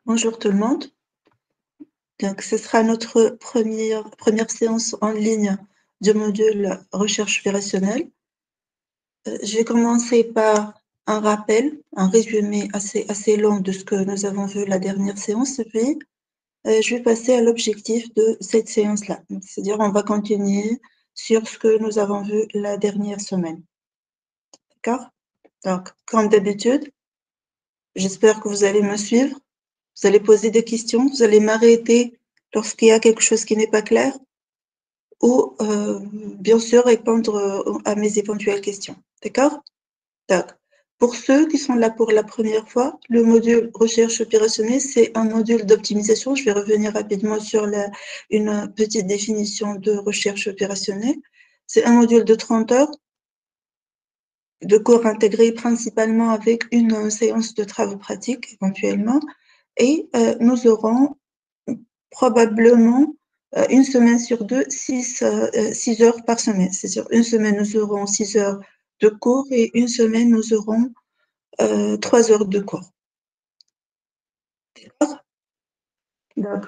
Bonjour tout le monde. Donc, ce sera notre première séance en ligne du module recherche opérationnelle. Je vais commencer par un rappel, un résumé assez long de ce que nous avons vu la dernière séance, et puis je vais passer à l'objectif de cette séance-là. C'est-à-dire, on va continuer sur ce que nous avons vu la dernière semaine. D'accord? Donc, comme d'habitude, j'espère que vous allez me suivre. Vous allez poser des questions, vous allez m'arrêter lorsqu'il y a quelque chose qui n'est pas clair ou bien sûr répondre à mes éventuelles questions. D'accord? Donc, pour ceux qui sont là pour la première fois, le module recherche opérationnelle, c'est un module d'optimisation. Je vais revenir rapidement sur une petite définition de recherche opérationnelle. C'est un module de 30 heures de cours intégrés principalement avec une séance de travaux pratiques éventuellement. Et nous aurons probablement une semaine sur deux, 6 heures par semaine. C'est-à-dire une semaine, nous aurons 6 heures de cours et une semaine, nous aurons 3 heures de cours. D'accord? Donc,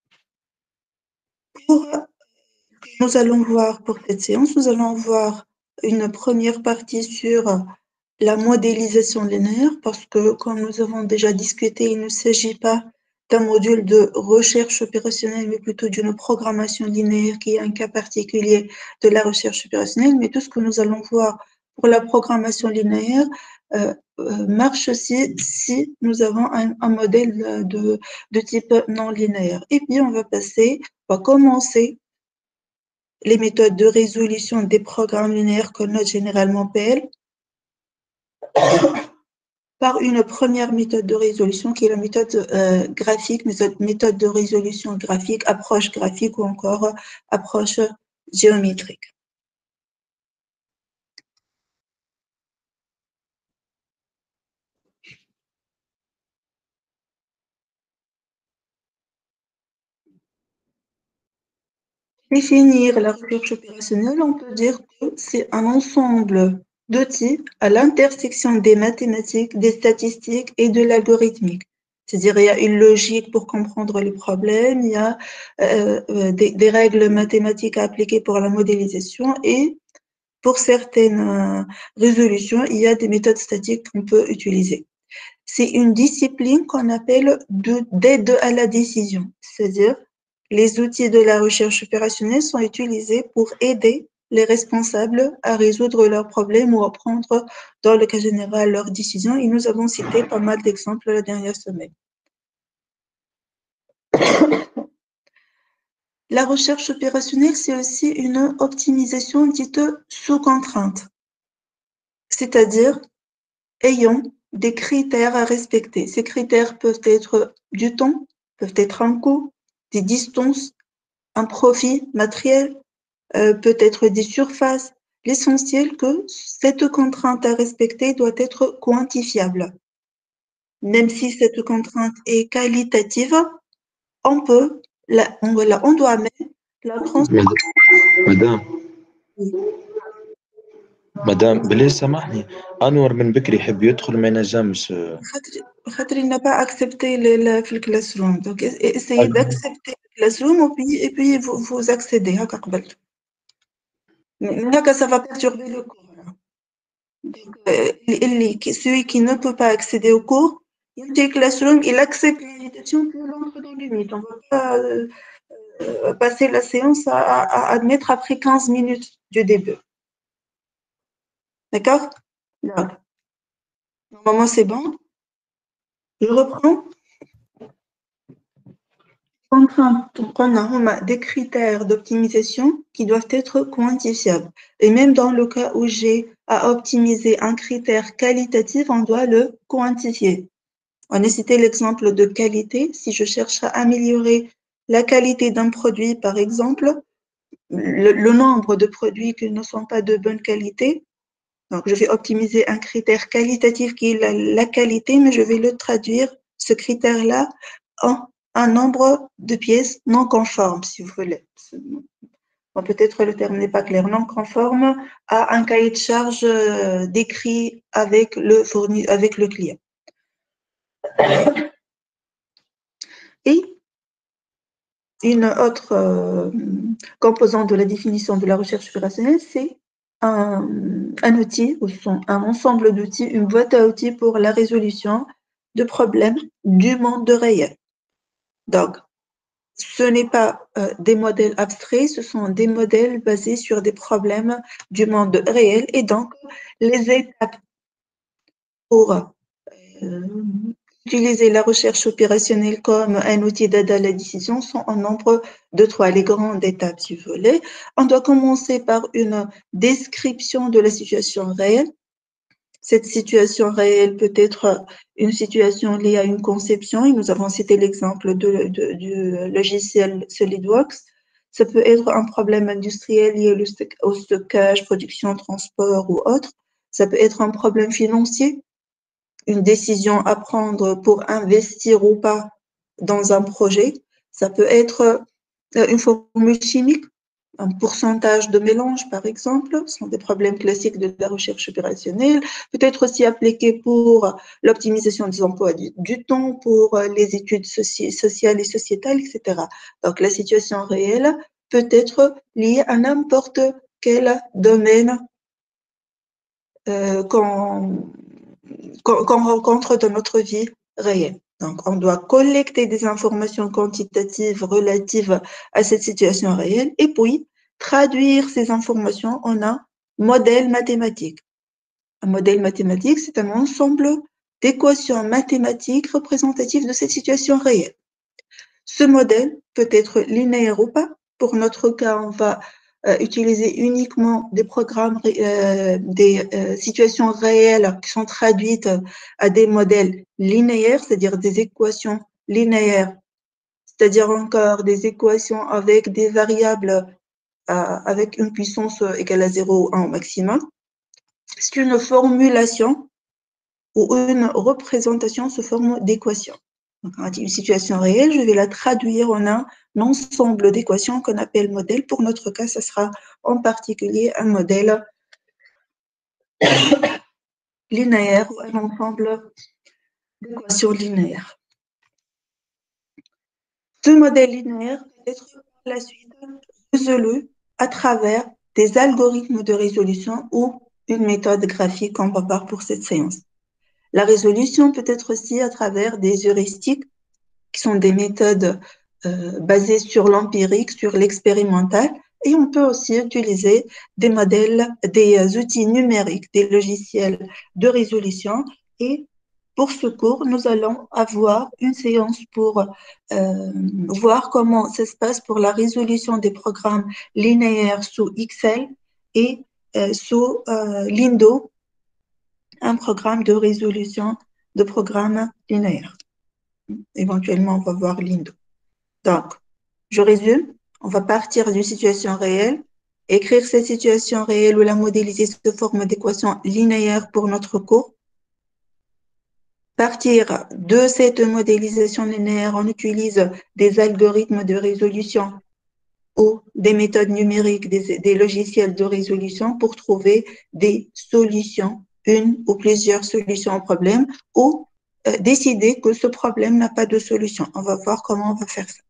nous allons voir pour cette séance, nous allons voir une première partie sur la modélisation linéaire, parce que, comme nous avons déjà discuté, il ne s'agit pas d'un module de recherche opérationnelle, mais plutôt d'une programmation linéaire qui est un cas particulier de la recherche opérationnelle. Mais tout ce que nous allons voir pour la programmation linéaire marche aussi si nous avons un modèle de type non linéaire. Et puis, on va commencer les méthodes de résolution des programmes linéaires qu'on note généralement PL, par une première méthode de résolution qui est la méthode graphique, méthode de résolution graphique, approche graphique ou encore approche géométrique. Définir la recherche opérationnelle, on peut dire que c'est un ensemble d'outils à l'intersection des mathématiques, des statistiques et de l'algorithmique. C'est-à-dire, il y a une logique pour comprendre les problèmes, il y a des règles mathématiques à appliquer pour la modélisation et pour certaines résolutions, il y a des méthodes statiques qu'on peut utiliser. C'est une discipline qu'on appelle d'aide à la décision, c'est-à-dire les outils de la recherche opérationnelle sont utilisés pour aider les responsables à résoudre leurs problèmes ou à prendre, dans le cas général, leurs décisions. Et nous avons cité pas mal d'exemples la dernière semaine. La recherche opérationnelle, c'est aussi une optimisation dite sous contrainte, c'est-à-dire ayant des critères à respecter. Ces critères peuvent être du temps, peuvent être un coût, des distances, un profit matériel, peut-être des surfaces. L'essentiel que cette contrainte à respecter doit être quantifiable. Même si cette contrainte est qualitative, on doit même la transformer. مدام مدام بليز سامحني انور من بكري يحب يدخل ما ينجمش Il n'a pas accepté le classroom. Donc, essayez d'accepter le classroom et puis vous accédez. Mais ça va perturber le cours. Donc, celui qui ne peut pas accéder au cours, il dit classroom, il accepte l'invitation, puis il entre dans le mythe. On ne va pas passer la séance à admettre après 15 minutes du début. D'accord? Donc, normalement, c'est bon. Je reprends. Donc, on a des critères d'optimisation qui doivent être quantifiables. Et même dans le cas où j'ai à optimiser un critère qualitatif, on doit le quantifier. On a cité l'exemple de qualité. Si je cherche à améliorer la qualité d'un produit, par exemple, le nombre de produits qui ne sont pas de bonne qualité, donc je vais optimiser un critère qualitatif qui est la qualité, mais je vais le traduire, ce critère-là, en un nombre de pièces non conformes, si vous voulez. Bon, peut-être le terme n'est pas clair. Non conforme à un cahier de charge décrit avec le client. Et une autre composante de la définition de la recherche opérationnelle, c'est un outil, ou un ensemble d'outils, une boîte à outils pour la résolution de problèmes du monde réel. Donc, ce n'est pas des modèles abstraits, ce sont des modèles basés sur des problèmes du monde réel. Et donc, les étapes pour utiliser la recherche opérationnelle comme un outil d'aide à la décision sont en nombre de 3. Les grandes étapes, si vous voulez. On doit commencer par une description de la situation réelle. Cette situation réelle peut être une situation liée à une conception, et nous avons cité l'exemple du logiciel SolidWorks. Ça peut être un problème industriel lié au stockage, production, transport ou autre. Ça peut être un problème financier, une décision à prendre pour investir ou pas dans un projet. Ça peut être une formule chimique, un pourcentage de mélange, par exemple. Ce sont des problèmes classiques de la recherche opérationnelle. Peut-être aussi appliqué pour l'optimisation des emplois du temps, pour les études sociales et sociétales, etc. Donc, la situation réelle peut être liée à n'importe quel domaine qu'on rencontre dans notre vie réelle. Donc, on doit collecter des informations quantitatives relatives à cette situation réelle et puis traduire ces informations en un modèle mathématique. Un modèle mathématique, c'est un ensemble d'équations mathématiques représentatives de cette situation réelle. Ce modèle peut être linéaire ou pas. Pour notre cas, on va utiliser uniquement des programmes, des situations réelles qui sont traduites à des modèles linéaires, c'est-à-dire des équations linéaires, c'est-à-dire encore des équations avec des variables avec une puissance égale à 0 ou 1 au maximum. C'est une formulation ou une représentation sous forme d'équation. Donc, on a une situation réelle, je vais la traduire en un ensemble d'équations qu'on appelle modèle. Pour notre cas, ce sera en particulier un modèle linéaire ou un ensemble d'équations linéaires. Ce modèle linéaire peut être par la suite résolu à travers des algorithmes de résolution ou une méthode graphique qu'on va voir pour cette séance. La résolution peut être aussi à travers des heuristiques qui sont des méthodes basées sur l'empirique, sur l'expérimental, et on peut aussi utiliser des modèles, des outils numériques, des logiciels de résolution. Et pour ce cours, nous allons avoir une séance pour voir comment ça se passe pour la résolution des programmes linéaires sous Excel et sous Lindo, un programme de résolution de programmes linéaires. Éventuellement, on va voir Lindo. Donc, je résume. On va partir d'une situation réelle, écrire cette situation réelle ou la modéliser sous forme d'équation linéaire pour notre cours. Partir de cette modélisation linéaire, on utilise des algorithmes de résolution ou des méthodes numériques, des logiciels de résolution pour trouver des solutions, une ou plusieurs solutions au problème, ou décider que ce problème n'a pas de solution. On va voir comment on va faire ça.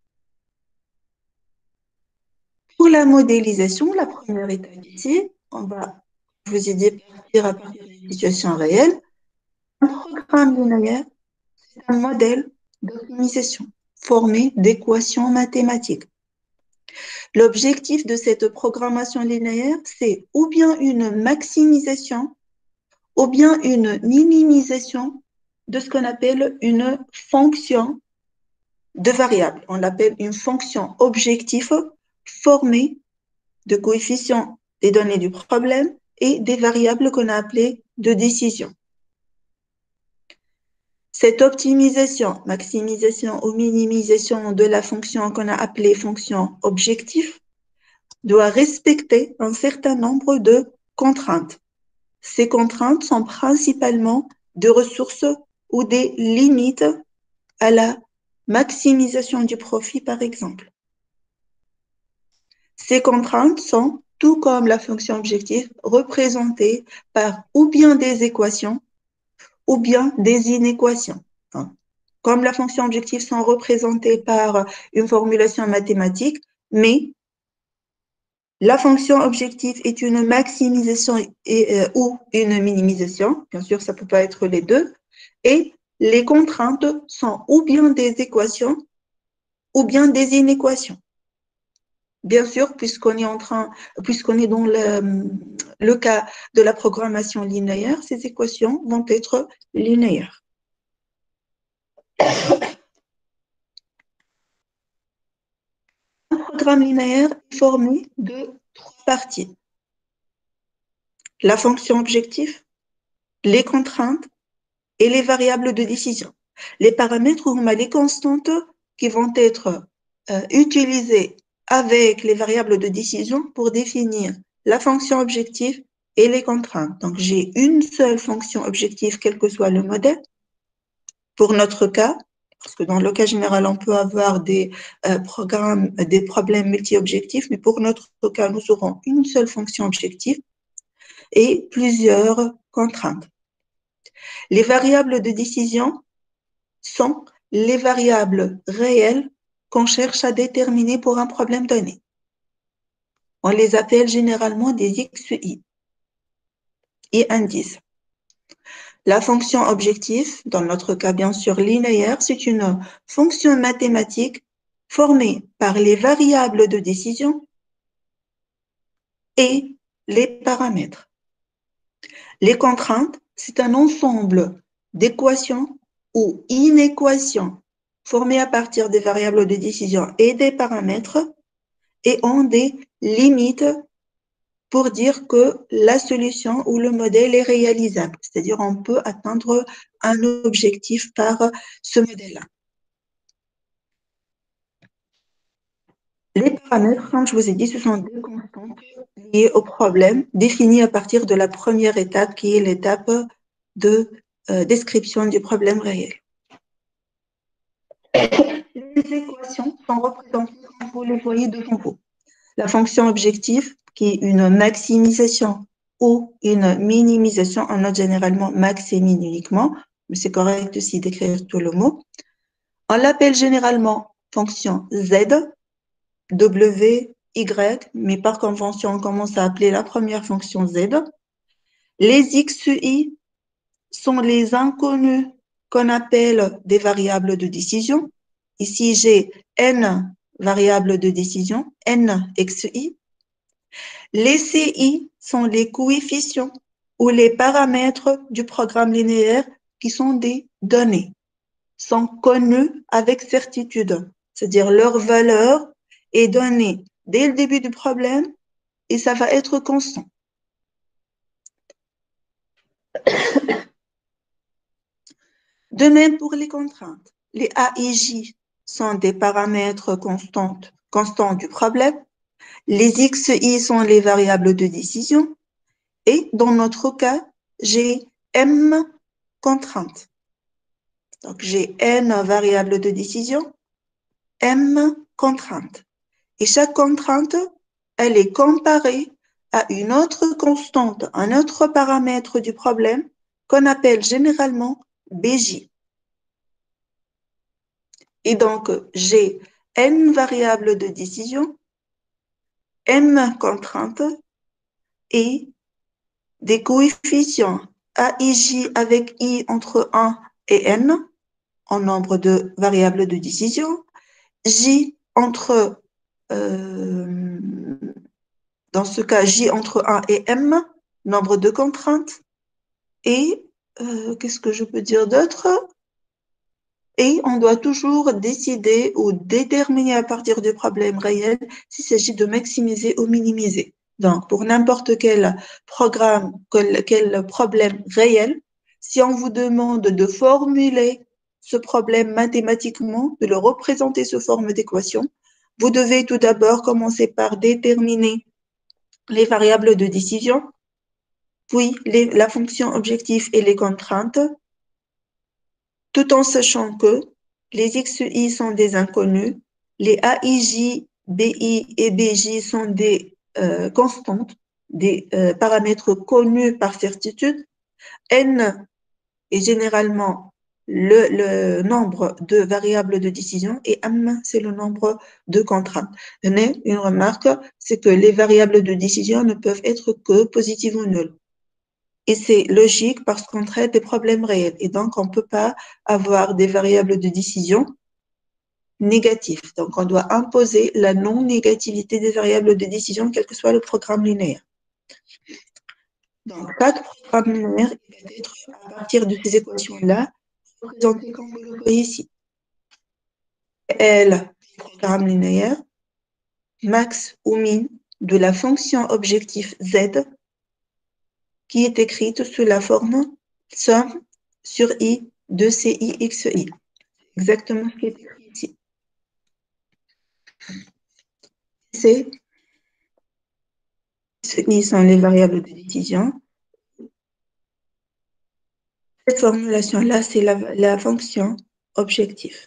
Pour la modélisation, la première étape ici, on va, je vous ai dit, partir à partir d'une situation réelle. Un programme linéaire, c'est un modèle d'optimisation formé d'équations mathématiques. L'objectif de cette programmation linéaire, c'est ou bien une maximisation, ou bien une minimisation de ce qu'on appelle une fonction de variable. On l'appelle une fonction objectif formée de coefficients des données du problème et des variables qu'on a appelées de décision. Cette optimisation, maximisation ou minimisation de la fonction qu'on a appelée fonction objectif doit respecter un certain nombre de contraintes. Ces contraintes sont principalement des ressources ou des limites à la maximisation du profit, par exemple. Ces contraintes sont, tout comme la fonction objectif, représentées par ou bien des équations ou bien des inéquations. comme la fonction objective sont représentées par une formulation mathématique, mais la fonction objective est une maximisation ou une minimisation. Bien sûr, ça ne peut pas être les deux. Et les contraintes sont ou bien des équations ou bien des inéquations. Bien sûr, puisqu'on est dans le cas de la programmation linéaire, ces équations vont être linéaires. Un programme linéaire est formé de trois parties. La fonction objective, les contraintes et les variables de décision. Les paramètres ou les constantes qui vont être utilisées avec les variables de décision pour définir la fonction objective et les contraintes. Donc, j'ai une seule fonction objective, quel que soit le modèle. Pour notre cas, parce que dans le cas général, on peut avoir des problèmes multi-objectifs, mais pour notre cas, nous aurons une seule fonction objective et plusieurs contraintes. Les variables de décision sont les variables réelles qu'on cherche à déterminer pour un problème donné. On les appelle généralement des XI et indices. La fonction objective, dans notre cas bien sûr linéaire, c'est une fonction mathématique formée par les variables de décision et les paramètres. Les contraintes, c'est un ensemble d'équations ou inéquations formées à partir des variables de décision et des paramètres et ont des limites pour dire que la solution ou le modèle est réalisable. C'est-à-dire on peut atteindre un objectif par ce modèle-là. Les paramètres, comme je vous ai dit, ce sont des constantes liées au problème, définies à partir de la première étape qui est l'étape de description du problème réel. Les équations sont représentées comme vous les voyez devant vous. La fonction objective, qui est une maximisation ou une minimisation, on note généralement max et min uniquement, mais c'est correct aussi d'écrire tout le mot. On l'appelle généralement fonction Z, W, Y, mais par convention, on commence à appeler la première fonction Z. Les XI sont les inconnus qu'on appelle des variables de décision. Ici, j'ai N variables de décision, N XI. Les CI sont les coefficients ou les paramètres du programme linéaire qui sont des données, sont connus avec certitude, c'est-à-dire leur valeur est donnée dès le début du problème et ça va être constant. De même pour les contraintes. Les A et J sont des paramètres constants du problème. Les X et Y sont les variables de décision. Et dans notre cas, j'ai M contraintes. Donc, j'ai N variables de décision, M contraintes. Et chaque contrainte, elle est comparée à une autre constante, un autre paramètre du problème qu'on appelle généralement BJ. Et donc, j'ai N variables de décision, M contraintes et des coefficients A et J avec I entre 1 et N en nombre de variables de décision, J entre, dans ce cas, J entre 1 et M, nombre de contraintes, et qu'est-ce que je peux dire d'autre? Et on doit toujours décider ou déterminer à partir du problème réel s'il s'agit de maximiser ou minimiser. Donc, pour n'importe quel programme, quel problème réel, si on vous demande de formuler ce problème mathématiquement, de le représenter sous forme d'équation, vous devez tout d'abord commencer par déterminer les variables de décision, puis la fonction objective et les contraintes, tout en sachant que les XI sont des inconnus, les AIJ, BI et BJ sont des constantes, des paramètres connus par certitude. N est généralement le nombre de variables de décision et M, c'est le nombre de contraintes. Mais une remarque, c'est que les variables de décision ne peuvent être que positives ou nulles. Et c'est logique parce qu'on traite des problèmes réels. Et donc, on ne peut pas avoir des variables de décision négatives. Donc, on doit imposer la non-négativité des variables de décision, quel que soit le programme linéaire. Donc, chaque programme linéaire peut être, à partir de ces équations-là, représenté comme vous le voyez ici. L, programme linéaire, max ou min de la fonction objectif Z, qui est écrite sous la forme somme sur I de CIXI. Exactement ce qui est écrit ici. C, I sont les variables de décision. Cette formulation-là, c'est la fonction objectif.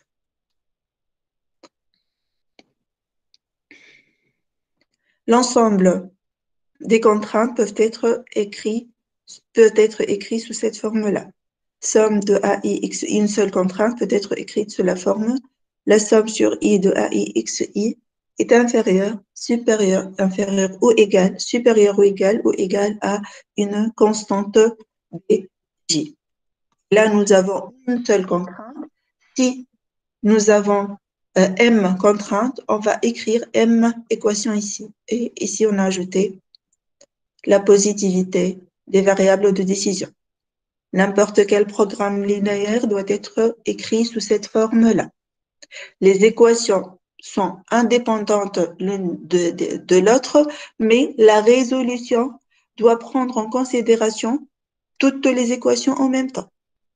L'ensemble des contraintes peuvent être écrits sous cette forme-là. Somme de AI, XI, une seule contrainte peut être écrite sous la forme la somme sur I de AI, XI est inférieure, supérieure, inférieure ou égale, supérieure ou égale à une constante BJ. Là, nous avons une seule contrainte. Si nous avons M contrainte, on va écrire M équation ici. Et ici, on a ajouté la positivité des variables de décision. N'importe quel programme linéaire doit être écrit sous cette forme-là. Les équations sont indépendantes l'une de l'autre, mais la résolution doit prendre en considération toutes les équations en même temps.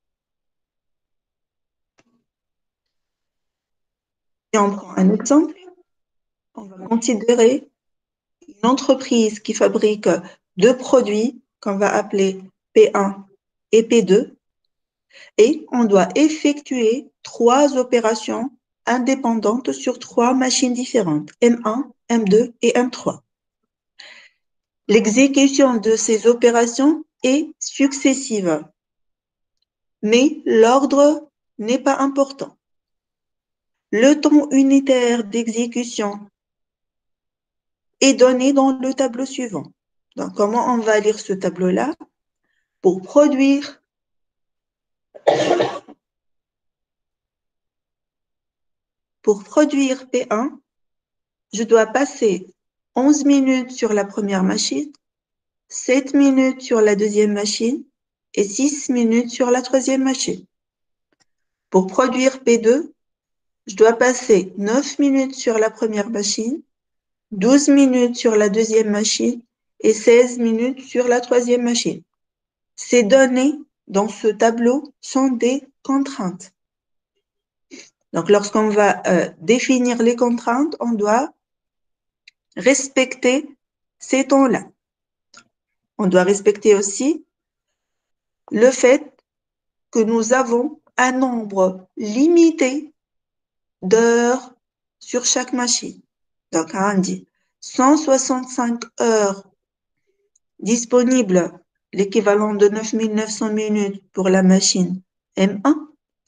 Si on prend un exemple, on va considérer une entreprise qui fabrique deux produits qu'on va appeler P1 et P2, et on doit effectuer trois opérations indépendantes sur trois machines différentes, M1, M2 et M3. L'exécution de ces opérations est successive, mais l'ordre n'est pas important. Le temps unitaire d'exécution est donné dans le tableau suivant. Donc, comment on va lire ce tableau-là? Pour produire P1, je dois passer 11 minutes sur la première machine, 7 minutes sur la deuxième machine et 6 minutes sur la troisième machine. Pour produire P2, je dois passer 9 minutes sur la première machine, 12 minutes sur la deuxième machine et 16 minutes sur la troisième machine. Ces données dans ce tableau sont des contraintes. Donc, lorsqu'on va définir les contraintes, on doit respecter ces temps-là. On doit respecter aussi le fait que nous avons un nombre limité d'heures sur chaque machine. Donc, on dit 165 heures disponibles, l'équivalent de 9900 minutes pour la machine M1,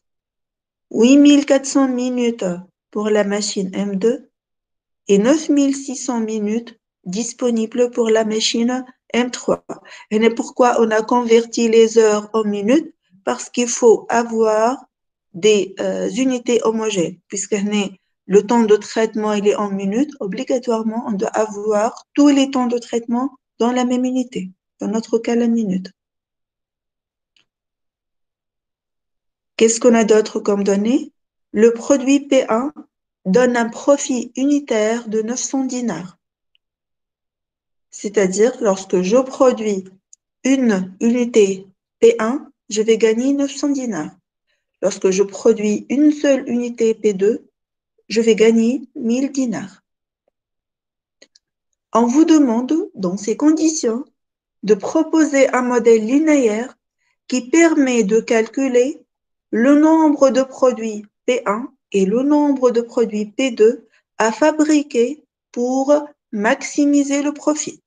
8400 minutes pour la machine M2 et 9600 minutes disponibles pour la machine M3. Et pourquoi on a converti les heures en minutes? Parce qu'il faut avoir des unités homogènes, puisque le temps de traitement il est en minutes, obligatoirement, on doit avoir tous les temps de traitement dans la même unité, dans notre cas la minute. Qu'est-ce qu'on a d'autre comme données? Le produit P1 donne un profit unitaire de 900 dinars. C'est-à-dire, lorsque je produis une unité P1, je vais gagner 900 dinars. Lorsque je produis une seule unité P2, je vais gagner 1000 dinars. On vous demande, dans ces conditions, de proposer un modèle linéaire qui permet de calculer le nombre de produits P1 et le nombre de produits P2 à fabriquer pour maximiser le profit.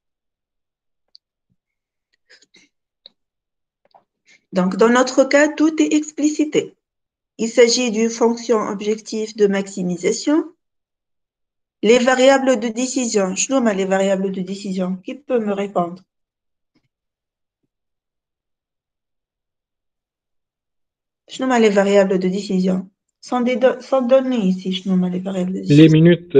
Donc, dans notre cas, tout est explicité. Il s'agit d'une fonction objective de maximisation. Les variables de décision. Je nomme les variables de décision. Qui peut me répondre? Je nomme les variables de décision. Sans données ici, je nomme les variables de Les décision. minutes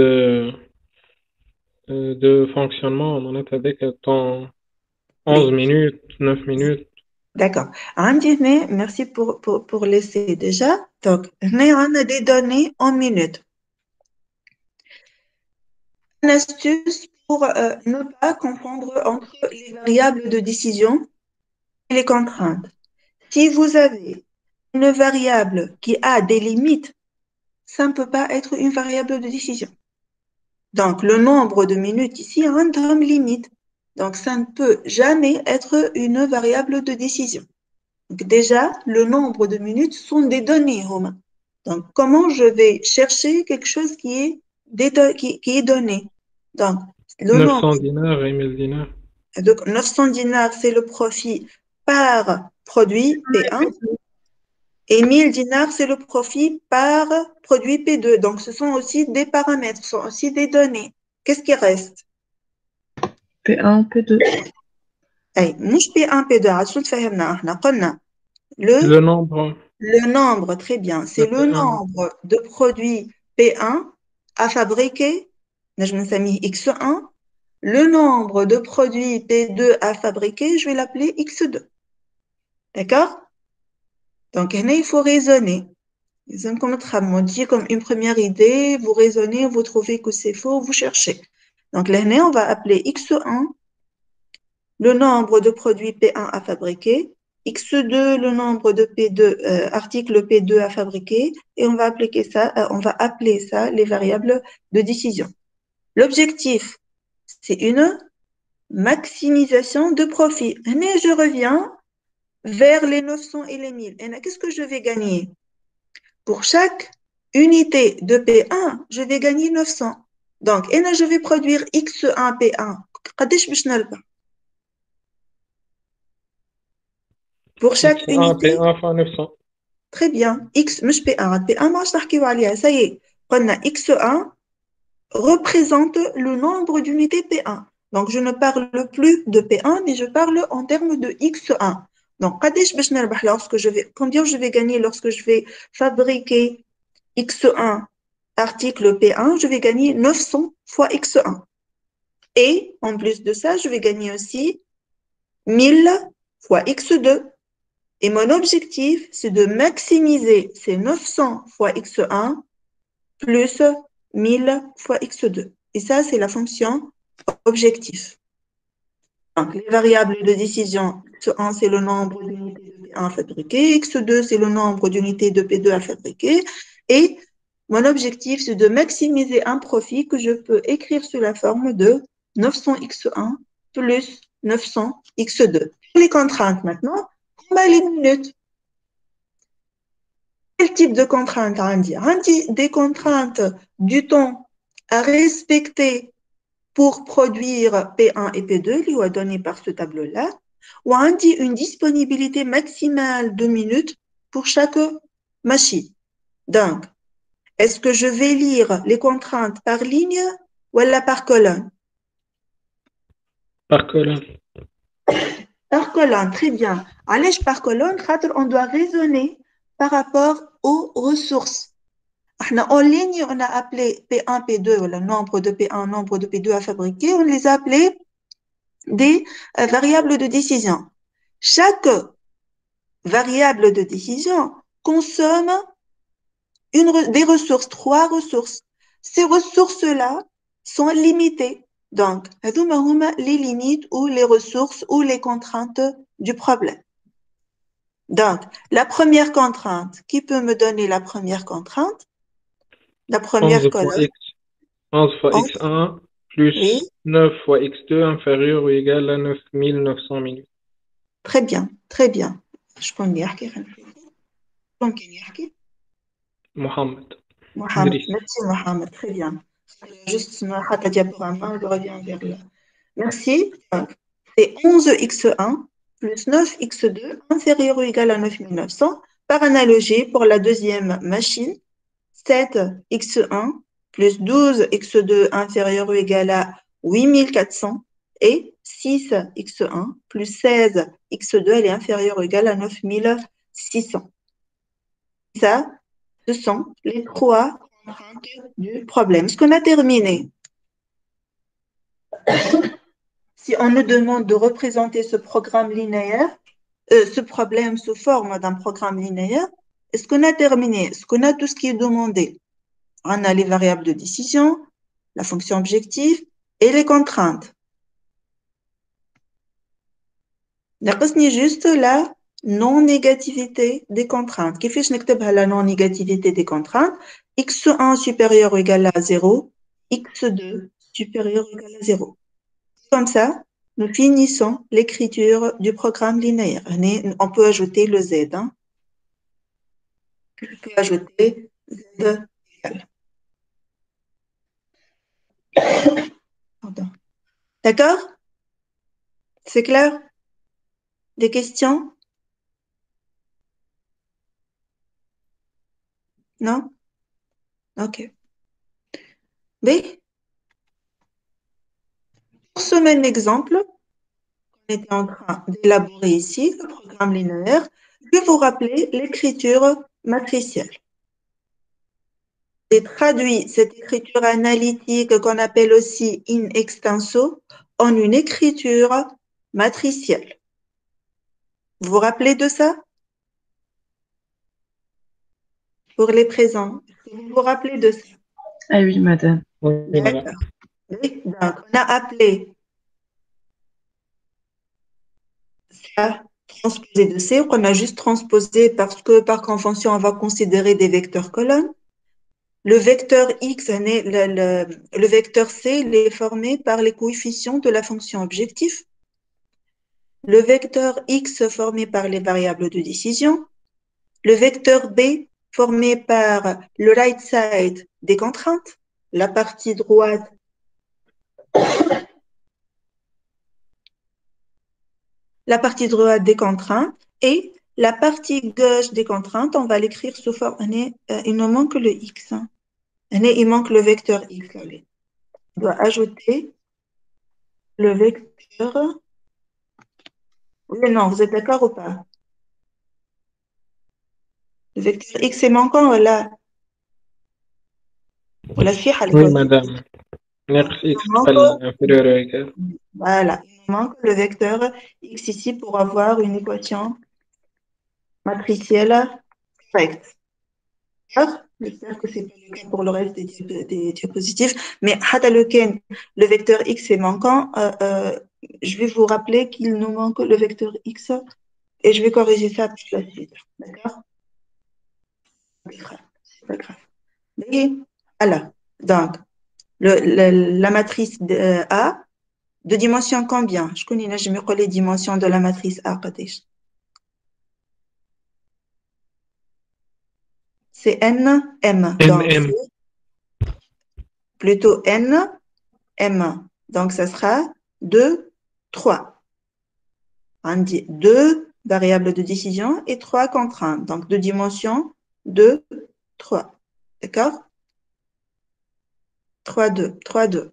de fonctionnement, on en est avec temps 11 minutes, 9 minutes. D'accord. Merci pour l'essai déjà. Donc, on a des données en minutes. Une astuce pour ne pas confondre entre les variables de décision et les contraintes. Si vous avez une variable qui a des limites, ça ne peut pas être une variable de décision. Donc, le nombre de minutes ici a une limite. Donc, ça ne peut jamais être une variable de décision. Donc, déjà, le nombre de minutes sont des données, Romain. Donc, comment je vais chercher quelque chose qui est donné? Donc, le nombre, 900 dinars et 1000 dinars. donc 900 dinars, c'est le profit par produit P1. Et 1000 dinars, c'est le profit par produit P2. Donc, ce sont aussi des paramètres, ce sont aussi des données. Qu'est-ce qui reste? P1, P2. أي مش P1 P2 عاد شو تفهمنا احنا قلنا Le nombre le nombre très bien de c'est le P1. nombre de produits P1 à fabriquer نجم نسميه X1 le nombre de produits P2 à fabriquer je vais l'appeler X2 d'accord donc هنا il faut raisonner comme comme une première idée vous raisonnez vous trouvez que c'est faux vous cherchez donc là on va appeler X1 le nombre de produits P1 à fabriquer, X2, le nombre de P2, articles P2 à fabriquer, et on va appeler ça les variables de décision. L'objectif, c'est une maximisation de profit. Mais je reviens vers les 900 et les 1000. Et qu'est-ce que je vais gagner? Pour chaque unité de P1, je vais gagner 900. Donc, je vais produire X1 P1. قديش باش نربح؟ Pour chaque X1, unité, P1 fois 900. très bien. X, مش P1. P1, ما عادش نحكيو عليها. Ça y est. قلنا X1 représente le nombre d'unités P1. Donc, je ne parle plus de P1, mais je parle en termes de X1. Donc, قديش باش نربح combien je vais gagner lorsque je vais fabriquer X1 article P1, je vais gagner 900 fois X1. Et, en plus de ça, je vais gagner aussi 1000 fois X2. Et mon objectif, c'est de maximiser ces 900 fois x1 plus 1000 fois x2. Et ça, c'est la fonction objectif. Donc, les variables de décision, x1, c'est le nombre d'unités de P1 à fabriquer, x2, c'est le nombre d'unités de P2 à fabriquer. Et mon objectif, c'est de maximiser un profit que je peux écrire sous la forme de 900x1 plus 900x2. Les contraintes maintenant, on va les minutes. Quel type de contraintes des contraintes du temps à respecter pour produire P1 et P2, qui sont données par ce tableau-là, ou une disponibilité maximale de minutes pour chaque machine. Donc, est-ce que je vais lire les contraintes par ligne ou par colonne? Par colonne. Par colonne, très bien. Allez, par colonne, on doit raisonner par rapport aux ressources. En ligne, on a appelé P1, P2, le nombre de P1, nombre de P2 à fabriquer, on les a appelés des variables de décision. Chaque variable de décision consomme des ressources, 3 ressources. Ces ressources-là sont limitées. Donc, les limites ou les ressources ou les contraintes du problème. Donc, la première contrainte, qui peut me donner la première contrainte? La première 11 fois colonne. X. 11 fois X1 plus Oui. 9 fois X2 inférieur ou égal à 9900 minutes. Très bien, très bien. شكون يحكي شكون كان يحكي؟ Mohamed. Mohamed, Idriss. merci Mohamed, très bien. Juste نحط diaporama, je reviens vers là. Merci. C'est 11x1 plus 9x2 inférieur ou égal à 9900. Par analogie, pour la deuxième machine, 7x1 plus 12x2 inférieur ou égal à 8400 et 6x1 plus 16x2 elle est inférieure ou égale à 9600. Ça, ce sont les trois contraintes du problème. Ce qu'on a terminé. Si on nous demande de représenter ce programme linéaire, ce problème sous forme d'un programme linéaire, est-ce qu'on a terminé? Est-ce qu'on a tout ce qui est demandé? On a les variables de décision, la fonction objectif et les contraintes. ناقصني juste la non-négativité des contraintes. كيفاش نكتبها la non-négativité des contraintes? x1 supérieur ou égal à 0, x2 supérieur ou égal à 0. Comme ça, nous finissons l'écriture du programme linéaire. On peut ajouter le z. Hein. On peut ajouter z égal. Pardon. D'accord? C'est clair? Des questions? Non? Ok. Mais, pour ce même exemple, qu'on était en train d'élaborer ici, le programme linéaire, je vais vous rappeler l'écriture matricielle. J'ai traduit cette écriture analytique qu'on appelle aussi in extenso en une écriture matricielle. Vous vous rappelez de ça? Pour les présents, vous vous rappelez de ça? Ah oui, madame. Oui, madame. D'accord. Oui, donc, on a appelé ça transposé de C, qu'on a juste transposé parce que par convention, on va considérer des vecteurs colonnes. Le vecteur X, le vecteur C, il est formé par les coefficients de la fonction objectif. Le vecteur X formé par les variables de décision. Le vecteur B formé par le right side des contraintes, la partie droite des contraintes et la partie gauche des contraintes, on va l'écrire sous forme, il nous manque le X. Hein. Il manque le vecteur X. Allez. On doit ajouter le vecteur. Oui, non, vous êtes d'accord ou pas? Le vecteur X est manquant, voilà. Voilà, Oui, madame. Merci, X inférieur ou égal. Voilà, il nous manque le vecteur X ici pour avoir une équation matricielle correcte. J'espère que ce n'est pas le cas pour le reste des diapositifs, mais le vecteur X est manquant. Je vais vous rappeler qu'il nous manque le vecteur X et je vais corriger ça par la suite. D'accord? C'est pas grave. Et, alors, donc, la matrice A, de dimension combien? Je connais, je me connais les dimensions de la matrice A. C'est N, M. Donc, MM. plutôt N, M. Donc, ça sera 2, 3. On dit 2 variables de décision et 3 contraintes. Donc, de dimension 2, 3. D'accord? 3, 2, 3, 2.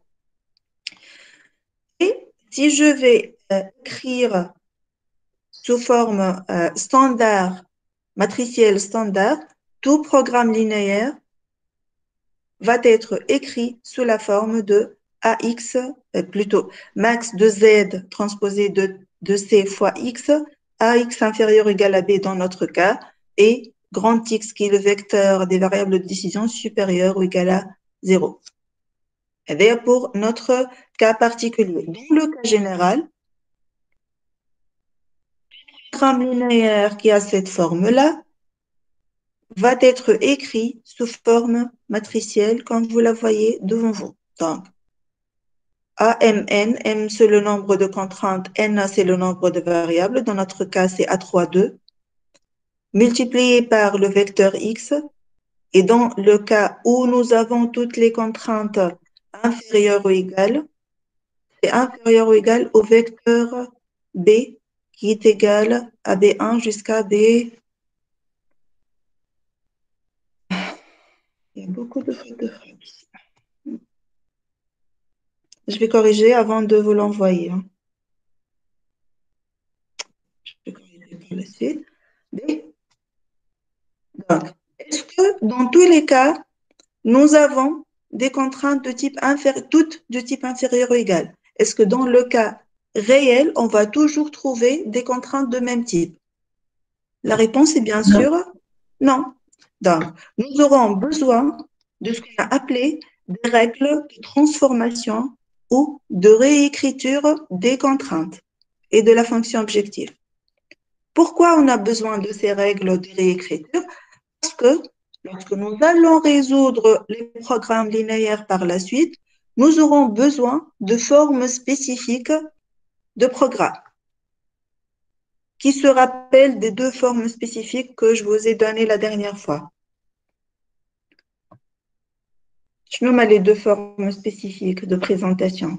Et si je vais écrire sous forme standard, matricielle standard, tout programme linéaire va être écrit sous la forme de AX, plutôt max de Z transposé de C fois X, AX inférieur ou égal à B dans notre cas, et grand X qui est le vecteur des variables de décision supérieur ou égal à 0. Et bien pour notre cas particulier. Dans le cas général, le programme linéaire qui a cette forme-là va être écrit sous forme matricielle comme vous la voyez devant vous. Donc, AMN, M c'est le nombre de contraintes, N c'est le nombre de variables, dans notre cas c'est A3, 2, multiplié par le vecteur X, et dans le cas où nous avons toutes les contraintes inférieures ou égales, c'est inférieur ou égal au vecteur B qui est égal à B1 jusqu'à B, Il y a beaucoup de fautes de frappe ici. Je vais corriger avant de vous l'envoyer. Hein. Je vais corriger par la suite. Donc, est-ce que dans tous les cas, nous avons des contraintes de type inférieur, toutes de type inférieur ou égal? Est-ce que dans le cas réel, on va toujours trouver des contraintes de même type? La réponse est bien sûr non. Donc, nous aurons besoin de ce qu'on a appelé des règles de transformation ou de réécriture des contraintes et de la fonction objective. Pourquoi on a besoin de ces règles de réécriture? Parce que lorsque nous allons résoudre les programmes linéaires par la suite, nous aurons besoin de formes spécifiques de programmes qui se rappellent des deux formes spécifiques que je vous ai données la dernière fois. Je nomme les deux formes spécifiques de présentation.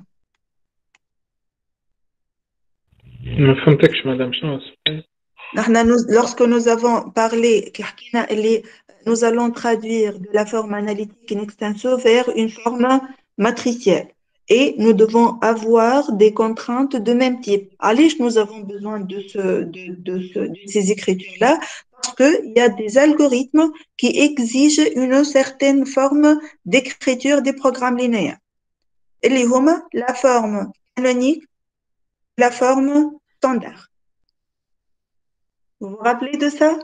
ما فهمتكش مدام شنو السؤال؟ Lorsque nous avons parlé, nous allons traduire de la forme analytique in extenso vers une forme matricielle. Et nous devons avoir des contraintes de même type. Allez, nous avons besoin de ces écritures-là parce qu'il y a des algorithmes qui exigent une certaine forme d'écriture des programmes linéaires. Et la forme canonique, la forme standard. Vous vous rappelez de ça?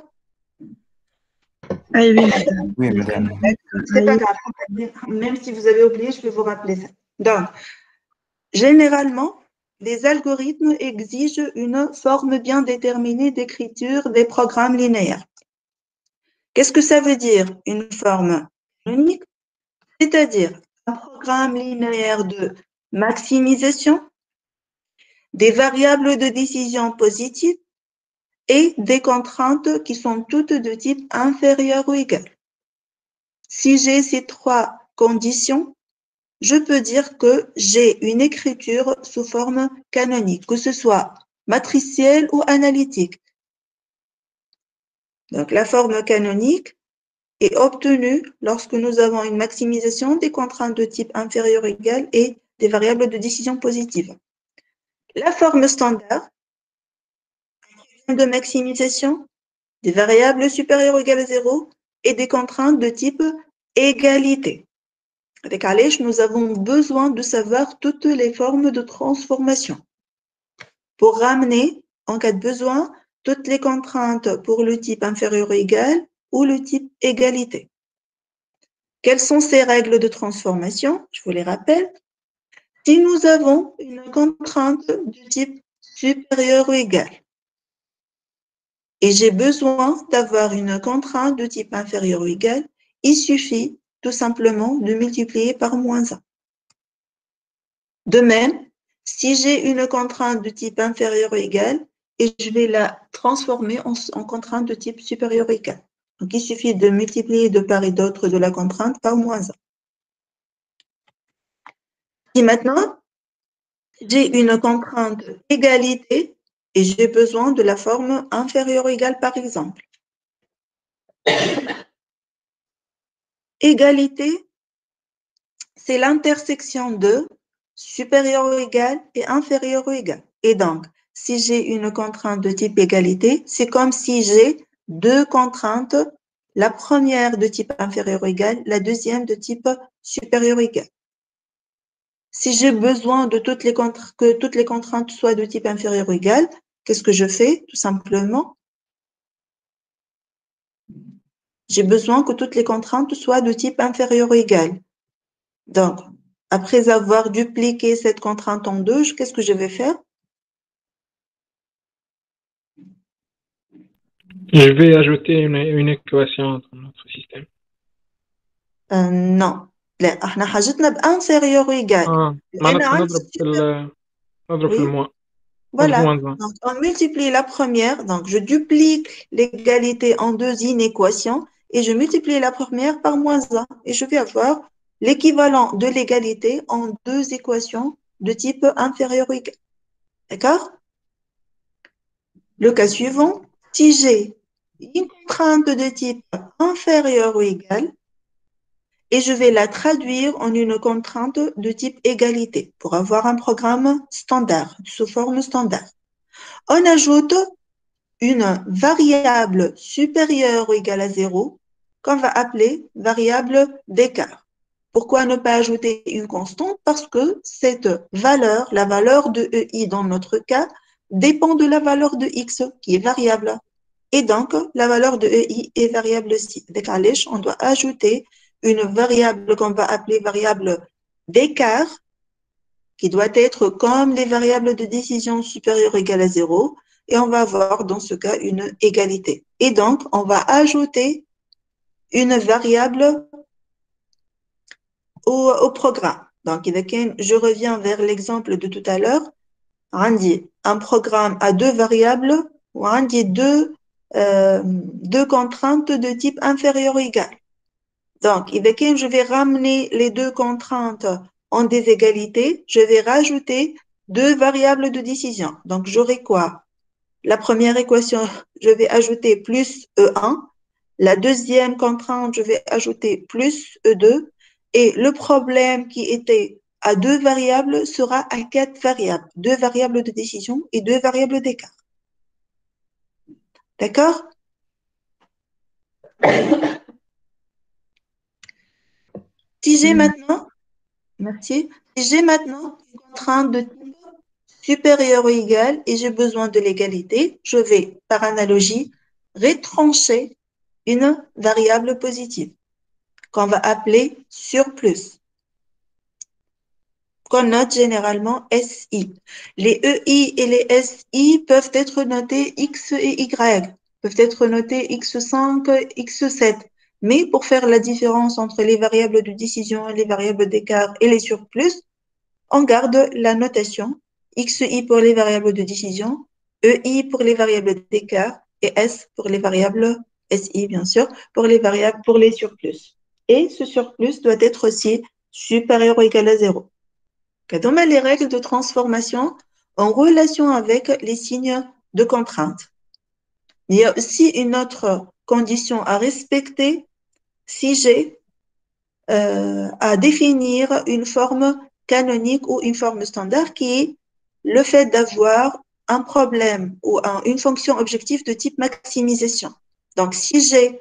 Ah oui, madame. Oui, madame. C'est pas grave. Même si vous avez oublié, je vais vous rappeler ça. Donc, généralement, les algorithmes exigent une forme bien déterminée d'écriture des programmes linéaires. Qu'est-ce que ça veut dire, une forme canonique? C'est-à-dire un programme linéaire de maximisation, des variables de décision positives et des contraintes qui sont toutes de type inférieur ou égal. Si j'ai ces trois conditions, je peux dire que j'ai une écriture sous forme canonique, que ce soit matricielle ou analytique. Donc, la forme canonique est obtenue lorsque nous avons une maximisation des contraintes de type inférieur ou égal et des variables de décision positives. La forme standard, de maximisation, des variables supérieures ou égales à 0 et des contraintes de type égalité. Avec Alech, nous avons besoin de savoir toutes les formes de transformation pour ramener, en cas de besoin, toutes les contraintes pour le type inférieur ou égal ou le type égalité. Quelles sont ces règles de transformation? Je vous les rappelle. Si nous avons une contrainte de type supérieur ou égal, et j'ai besoin d'avoir une contrainte de type inférieur ou égal, il suffit tout simplement de multiplier par -1. De même, si j'ai une contrainte de type inférieur ou égal, et je vais la transformer en contrainte de type supérieur ou égal. Donc, il suffit de multiplier de part et d'autre de la contrainte par -1. Si maintenant, j'ai une contrainte égalité et j'ai besoin de la forme inférieure ou égale, par exemple. Égalité, c'est l'intersection de supérieur ou égal et inférieur ou égal. Et donc, si j'ai une contrainte de type égalité, c'est comme si j'ai deux contraintes, la première de type inférieur ou égal, la deuxième de type supérieur ou égal. Si j'ai besoin de que toutes les contraintes soient de type inférieur ou égal, qu'est-ce que je fais? Tout simplement, j'ai besoin que toutes les contraintes soient de type inférieur ou égal. Donc, après avoir dupliqué cette contrainte en deux, qu'est-ce que je vais faire? Je vais ajouter une équation dans notre système. Non. لا احنا حاجتنا بانفيريور ويغال معناتها نضرب في oui الموا. voilà نضرب في donc on multiplie la première donc je duplique l'égalité en deux inéquations et je multiplie la première par -1 et je vais avoir l'équivalent de l'égalité en deux équations de type inférieur ou égal. D'accord? Le cas suivant, si j'ai une contrainte de type inférieur ou égal et je vais la traduire en une contrainte de type égalité pour avoir un programme standard, sous forme standard. On ajoute une variable supérieure ou égale à 0 qu'on va appeler variable d'écart. Pourquoi ne pas ajouter une constante? Parce que cette valeur, la valeur de EI dans notre cas, dépend de la valeur de X qui est variable. Et donc, la valeur de EI est variable aussi. Avec on doit ajouter une variable qu'on va appeler variable d'écart, qui doit être comme les variables de décision supérieure ou égale à 0, et on va avoir dans ce cas une égalité. Et donc, on va ajouter une variable au programme. Donc, je reviens vers l'exemple de tout à l'heure. On dit un programme à deux variables ou on dit deux contraintes de type inférieur ou égal. Donc, je vais ramener les deux contraintes en des égalités. Je vais rajouter deux variables de décision. Donc, j'aurai quoi? La première équation, je vais ajouter plus E1. La deuxième contrainte, je vais ajouter plus E2. Et le problème qui était à deux variables sera à quatre variables. Deux variables de décision et deux variables d'écart. D'accord? Si j'ai maintenant, merci, si j'ai maintenant une contrainte de type supérieur ou égal et j'ai besoin de l'égalité, je vais, par analogie, retrancher une variable positive qu'on va appeler surplus, qu'on note généralement SI. Les EI et les SI peuvent être notés X et Y, peuvent être notés X5, X7. Mais pour faire la différence entre les variables de décision, les variables d'écart et les surplus, on garde la notation XI pour les variables de décision, EI pour les variables d'écart et S pour les variables SI, bien sûr, pour les variables pour les surplus. Et ce surplus doit être aussi supérieur ou égal à 0. Donc, les règles de transformation en relation avec les signes de contrainte. Il y a aussi une autre condition à respecter si j'ai à définir une forme canonique ou une forme standard qui est le fait d'avoir un problème ou une fonction objective de type maximisation. Donc, si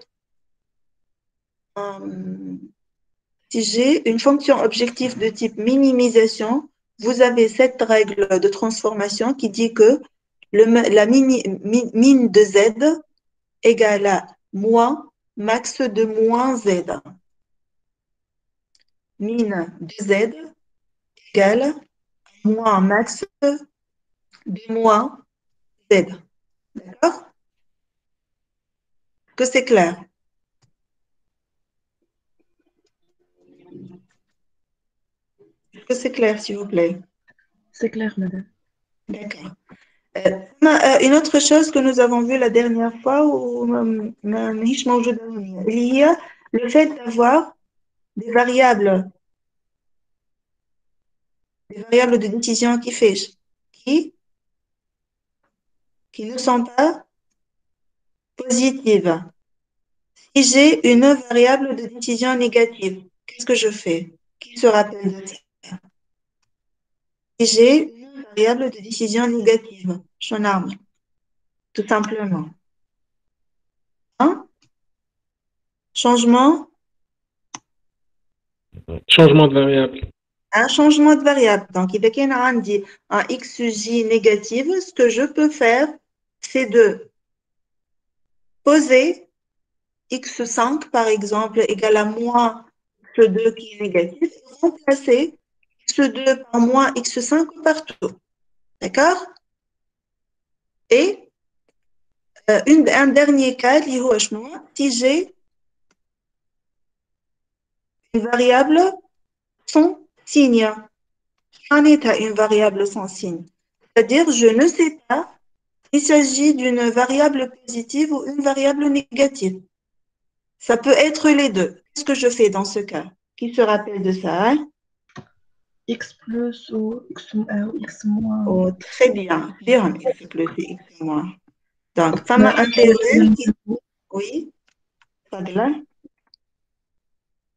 j'ai une fonction objective de type minimisation, vous avez cette règle de transformation qui dit que la min de Z égale à moins max de moins Z. Min de Z égale moins max de moins Z. D'accord? Que c'est clair? Que c'est clair, s'il vous plaît? C'est clair, madame. D'accord. Une autre chose que nous avons vu la dernière fois, il y a le fait d'avoir des variables de décision qui ne sont pas positives. Si j'ai une variable de décision négative, qu'est-ce que je fais? Qui se rappelle de ça? Si j'ai une variable de décision négative, j'en arme, tout simplement. Hein? Changement Changement de variable. Un changement de variable. Donc, il y a un XJ négative. Ce que je peux faire, c'est de poser X5, par exemple, égal à moins X2 qui est négatif, et remplacer X2 par moins X5 partout. D'accord? Et un dernier cas, si j'ai une variable sans signe, en état une variable sans signe. C'est-à-dire, je ne sais pas s'il s'agit d'une variable positive ou une variable négative. Ça peut être les deux. Qu'est-ce que je fais dans ce cas? Qui se rappelle de ça? Hein? X plus ou X moins. Oh, très bien. Bien, X plus et X moins. Donc, femme intérêt. Oui, Fadla.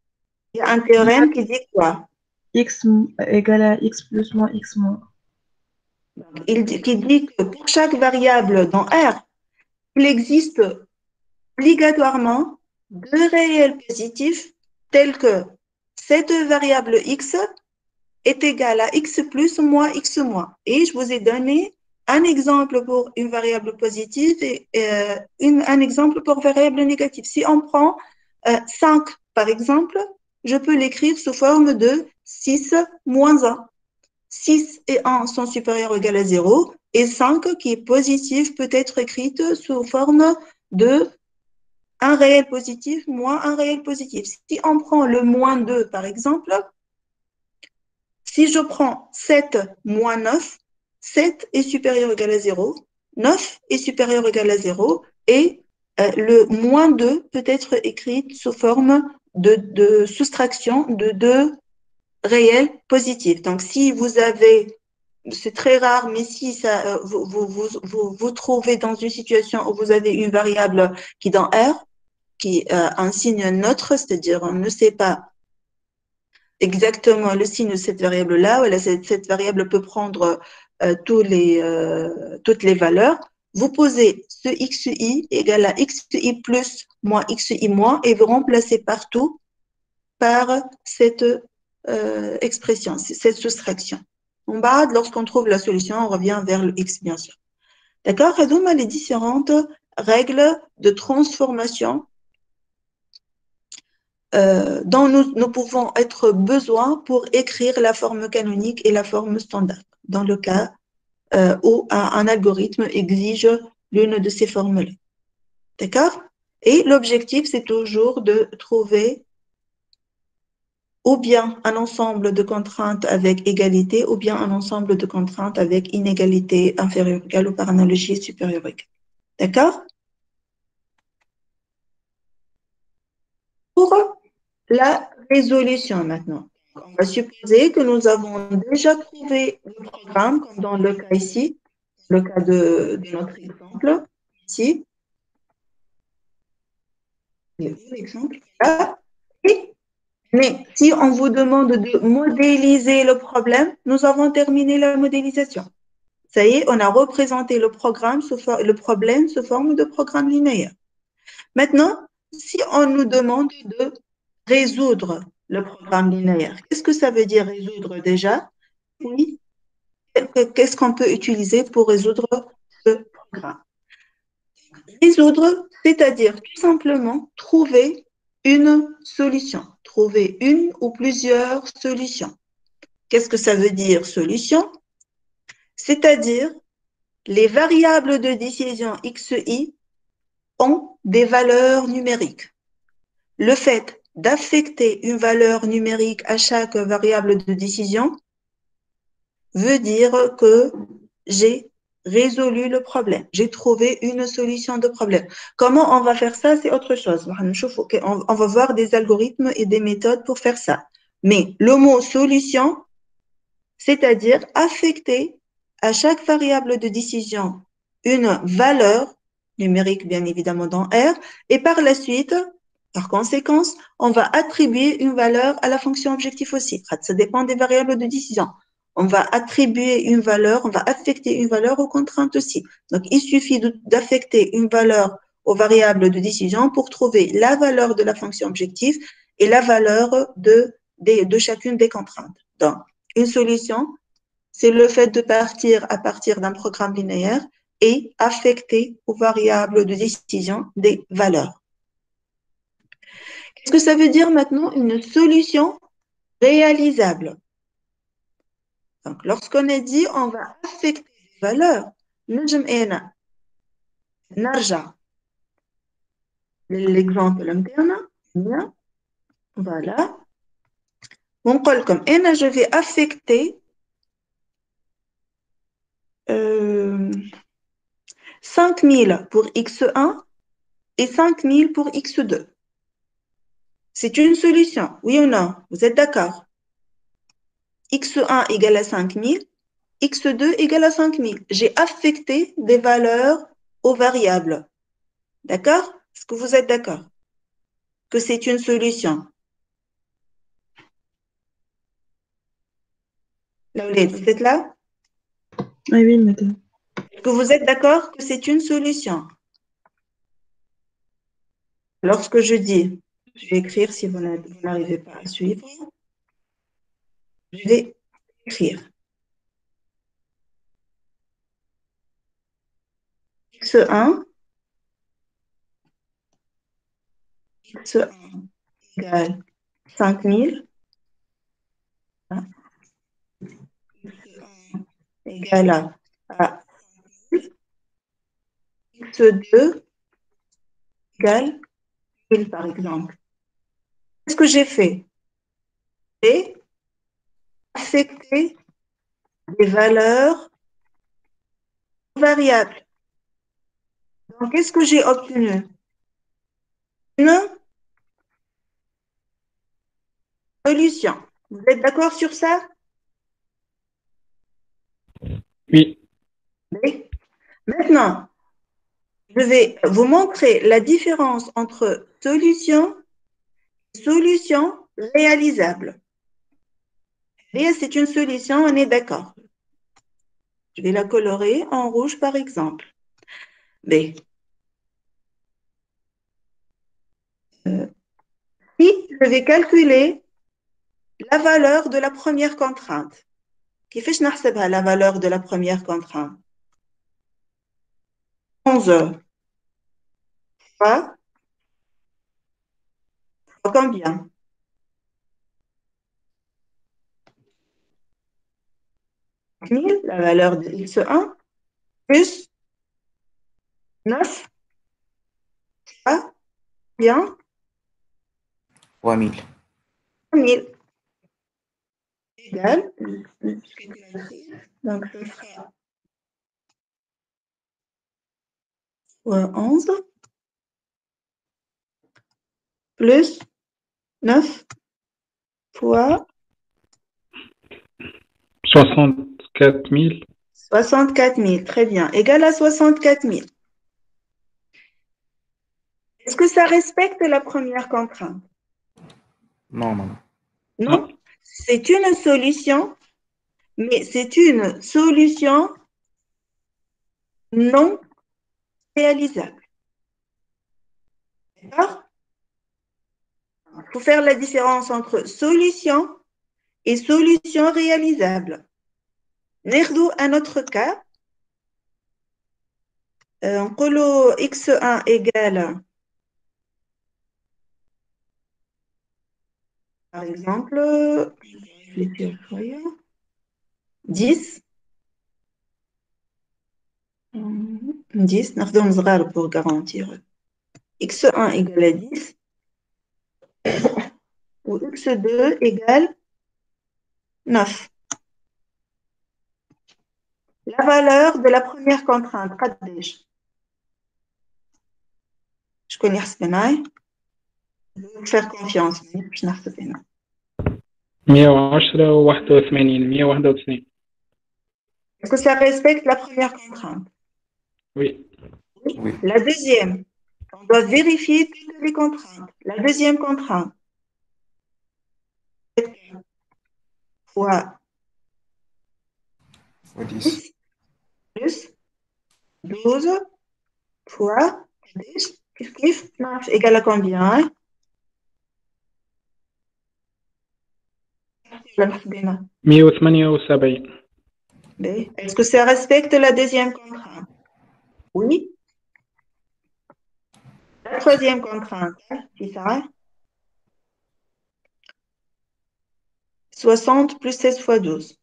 Il y a un théorème qui dit quoi? X égale à X plus moins X moins. Qui dit que pour chaque variable dans R, il existe obligatoirement deux réels positifs tels que cette variable X est égale à X plus moins X moins. Et je vous ai donné un exemple pour une variable positive et un exemple pour variable négative. Si on prend 5, par exemple, je peux l'écrire sous forme de 6 moins 1. 6 et 1 sont supérieurs ou égaux à 0 et 5, qui est positif, peut être écrite sous forme de un réel positif moins un réel positif. Si on prend le moins 2, par exemple, si je prends 7 moins 9, 7 est supérieur ou égal à 0, 9 est supérieur ou égal à 0, et le moins 2 peut être écrit sous forme de soustraction de deux réels positifs. Donc, si vous avez, c'est très rare, mais si ça, vous trouvez dans une situation où vous avez une variable qui dans R, qui a un signe neutre, c'est-à-dire on ne sait pas exactement le signe de cette variable-là, voilà, cette variable peut prendre toutes les valeurs. Vous posez ce xi égale à xi plus moins xi moins et vous remplacez partout par cette expression, cette soustraction. En bas, lorsqu'on trouve la solution, on revient vers le x, bien sûr. D'accord? Et donc, les différentes règles de transformation dont nous pouvons être besoin pour écrire la forme canonique et la forme standard, dans le cas où un algorithme exige l'une de ces formes-là. D'accord? Et l'objectif, c'est toujours de trouver ou bien un ensemble de contraintes avec égalité, ou bien un ensemble de contraintes avec inégalité inférieure égale ou par analogie supérieure égale. D'accord? Pour la résolution maintenant. On va supposer que nous avons déjà trouvé le programme, comme dans le cas ici, le cas de notre exemple, ici. L'exemple là. Mais si on vous demande de modéliser le problème, nous avons terminé la modélisation. Ça y est, on a représenté le problème sous forme de programme linéaire. Maintenant, si on nous demande de résoudre le programme linéaire, qu'est-ce que ça veut dire résoudre déjà? Oui. Qu'est-ce qu'on peut utiliser pour résoudre ce programme? Résoudre, c'est-à-dire tout simplement trouver une solution, trouver une ou plusieurs solutions. Qu'est-ce que ça veut dire solution? C'est-à-dire les variables de décision xi ont des valeurs numériques. Le fait d'affecter une valeur numérique à chaque variable de décision veut dire que j'ai résolu le problème. J'ai trouvé une solution de problème. Comment on va faire ça? C'est autre chose. On va voir des algorithmes et des méthodes pour faire ça. Mais le mot solution, c'est-à-dire affecter à chaque variable de décision une valeur numérique, bien évidemment, dans R, et par la suite, par conséquence, on va attribuer une valeur à la fonction objectif aussi. Ça dépend des variables de décision. On va attribuer une valeur, on va affecter une valeur aux contraintes aussi. Donc, il suffit d'affecter une valeur aux variables de décision pour trouver la valeur de la fonction objectif et la valeur de chacune des contraintes. Donc, une solution, c'est le fait de partir à partir d'un programme linéaire et affecter aux variables de décision des valeurs. Qu'est-ce que ça veut dire maintenant une solution réalisable? Donc, lorsqu'on a dit on va affecter des valeurs, نرجع l'exemple interne, bien, voilà. ونقول لكم أنا je vais affecter 5000 pour x1 et 5000 pour x2. C'est une solution, oui ou non? Vous êtes d'accord? x1 égale à 5000, x2 égale à 5000. J'ai affecté des valeurs aux variables. D'accord? Est-ce que vous êtes d'accord? Que c'est une solution? Laouled, vous êtes là? Oui, madame. Est-ce que vous êtes d'accord que c'est une solution? Lorsque je dis, je vais écrire si vous n'arrivez pas à suivre, je vais écrire x1 égale 5000, x1 égale à x2 égale 1000 par exemple. Qu'est-ce que j'ai fait? J'ai affecté des valeurs variables. Donc, qu'est-ce que j'ai obtenu? Une solution. Vous êtes d'accord sur ça? Oui. Oui. Maintenant, je vais vous montrer la différence entre solution et solution réalisable. Et c'est une solution, on est d'accord. Je vais la colorer en rouge, par exemple. B. Si je vais calculer la valeur de la première contrainte. كيفاش نحسبها la valeur de la première contrainte? 11 fois combien? 1000, la valeur de x1, plus 9 fois bien 3000. 1000 égale, donc ce sera fois 11 plus 9 fois 64 000. 64 000. Très bien. Égal à 64 000. Est-ce que ça respecte la première contrainte? Non, non. Non. C'est une solution, mais c'est une solution non réalisable. D'accord? Il faut faire la différence entre solution et solution réalisable. Nerdou, un autre cas. On colo x1 égale, par exemple, 10. 10, ناخذهم صغار pour garantir. x1 égale à 10 ou x2 égale 9. La valeur de la première contrainte, قديش؟ شكون يحسب معايا؟ Je vais vous faire confiance, باش نحسب هنا. 110 و81 191. Est-ce que ça respecte la première contrainte? Oui. Oui. La deuxième, on doit vérifier toutes les contraintes. La deuxième contrainte, fois Fois 10. plus 12 fois 10, kif, 9 égale à combien? Hein? 178. Est-ce que ça respecte la deuxième contrainte? Oui. La troisième contrainte, c'est ça? 60 plus 16 fois 12.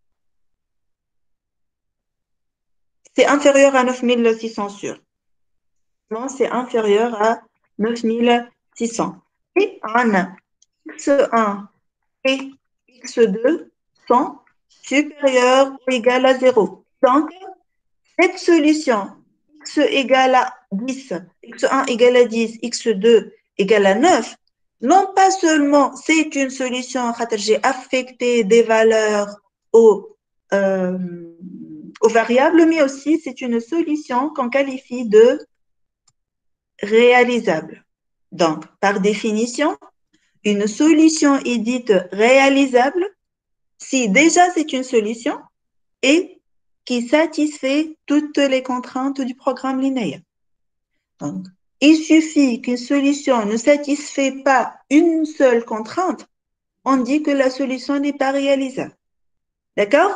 C'est inférieur à 9600 sûr. Non, c'est inférieur à 9600. Et on a x1 et x2 sont supérieurs ou égales à 0. Donc, cette solution, x égale à 10, x1 égale à 10, x2 égale à 9, non pas seulement c'est une solution, j'ai affecté des valeurs euh, aux variables, mais aussi c'est une solution qu'on qualifie de réalisable. Donc, par définition, une solution est dite réalisable si déjà c'est une solution et qui satisfait toutes les contraintes du programme linéaire. Donc, il suffit qu'une solution ne satisfait pas une seule contrainte, on dit que la solution n'est pas réalisable. D'accord?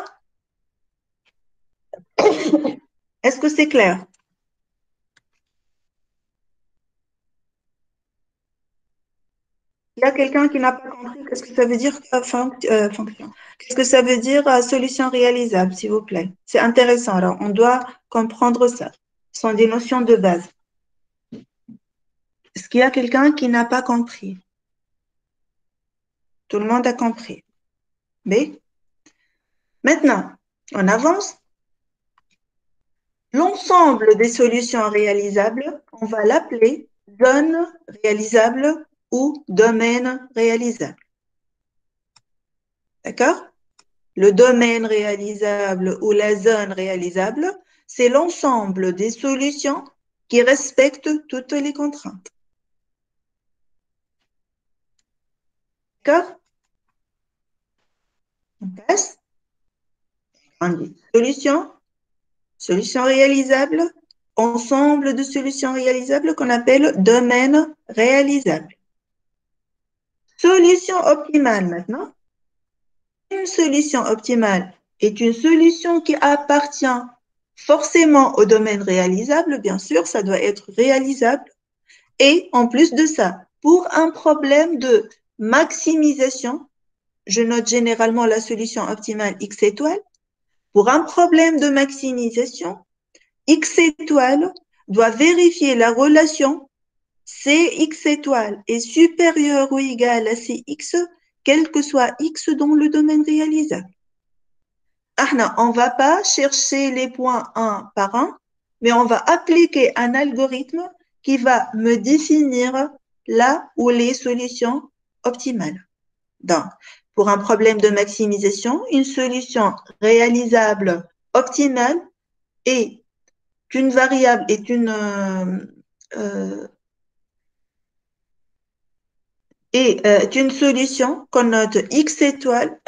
Est-ce que c'est clair? Il y a quelqu'un qui n'a pas compris qu'est-ce que ça veut dire fonction. Qu'est-ce que ça veut dire solution réalisable, s'il vous plaît? C'est intéressant. Alors, on doit comprendre ça. Ce sont des notions de base. Est-ce qu'il y a quelqu'un qui n'a pas compris? Tout le monde a compris. B. Maintenant, on avance. L'ensemble des solutions réalisables, on va l'appeler zone réalisable ou domaine réalisable. D'accord? Le domaine réalisable ou la zone réalisable, c'est l'ensemble des solutions qui respectent toutes les contraintes. D'accord? On passe. On dit solution réalisable, ensemble de solutions réalisables qu'on appelle domaine réalisable. Solution optimale maintenant. Une solution optimale est une solution qui appartient forcément au domaine réalisable, bien sûr, ça doit être réalisable. Et en plus de ça, pour un problème de maximisation, je note généralement la solution optimale X étoile. Pour un problème de maximisation, X étoile doit vérifier la relation Cx étoile est supérieure ou égale à Cx, quel que soit X dans le domaine réalisable. On ne va pas chercher les points un par un, mais on va appliquer un algorithme qui va me définir là où les solutions optimales. Donc, pour un problème de maximisation, une solution réalisable optimale est une variable, est une solution qu'on note X étoile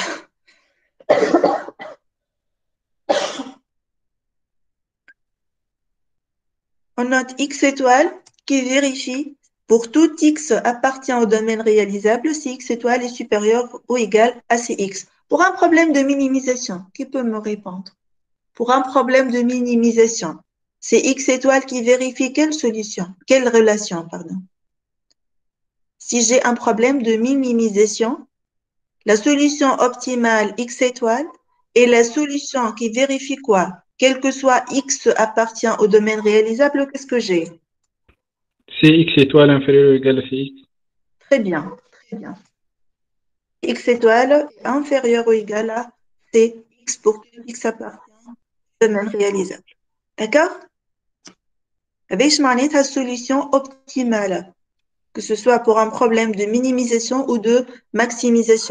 on note X étoile qui vérifie pour tout X appartient au domaine réalisable si X étoile est supérieur ou égal à Cx. Pour un problème de minimisation, qui peut me répondre? Pour un problème de minimisation, c'est X étoile qui vérifie quelle solution, quelle relation, pardon. Si j'ai un problème de minimisation, la solution optimale X étoile est la solution qui vérifie quoi? Quel que soit X appartient au domaine réalisable, qu'est-ce que j'ai? C'est X étoile inférieur ou égal à Cx. Très bien, très bien. X étoile est inférieur ou égal à Cx pour que X appartient au domaine réalisable. D'accord? باش معناتها solution optimale, que ce soit pour un problème de minimisation ou de maximisation.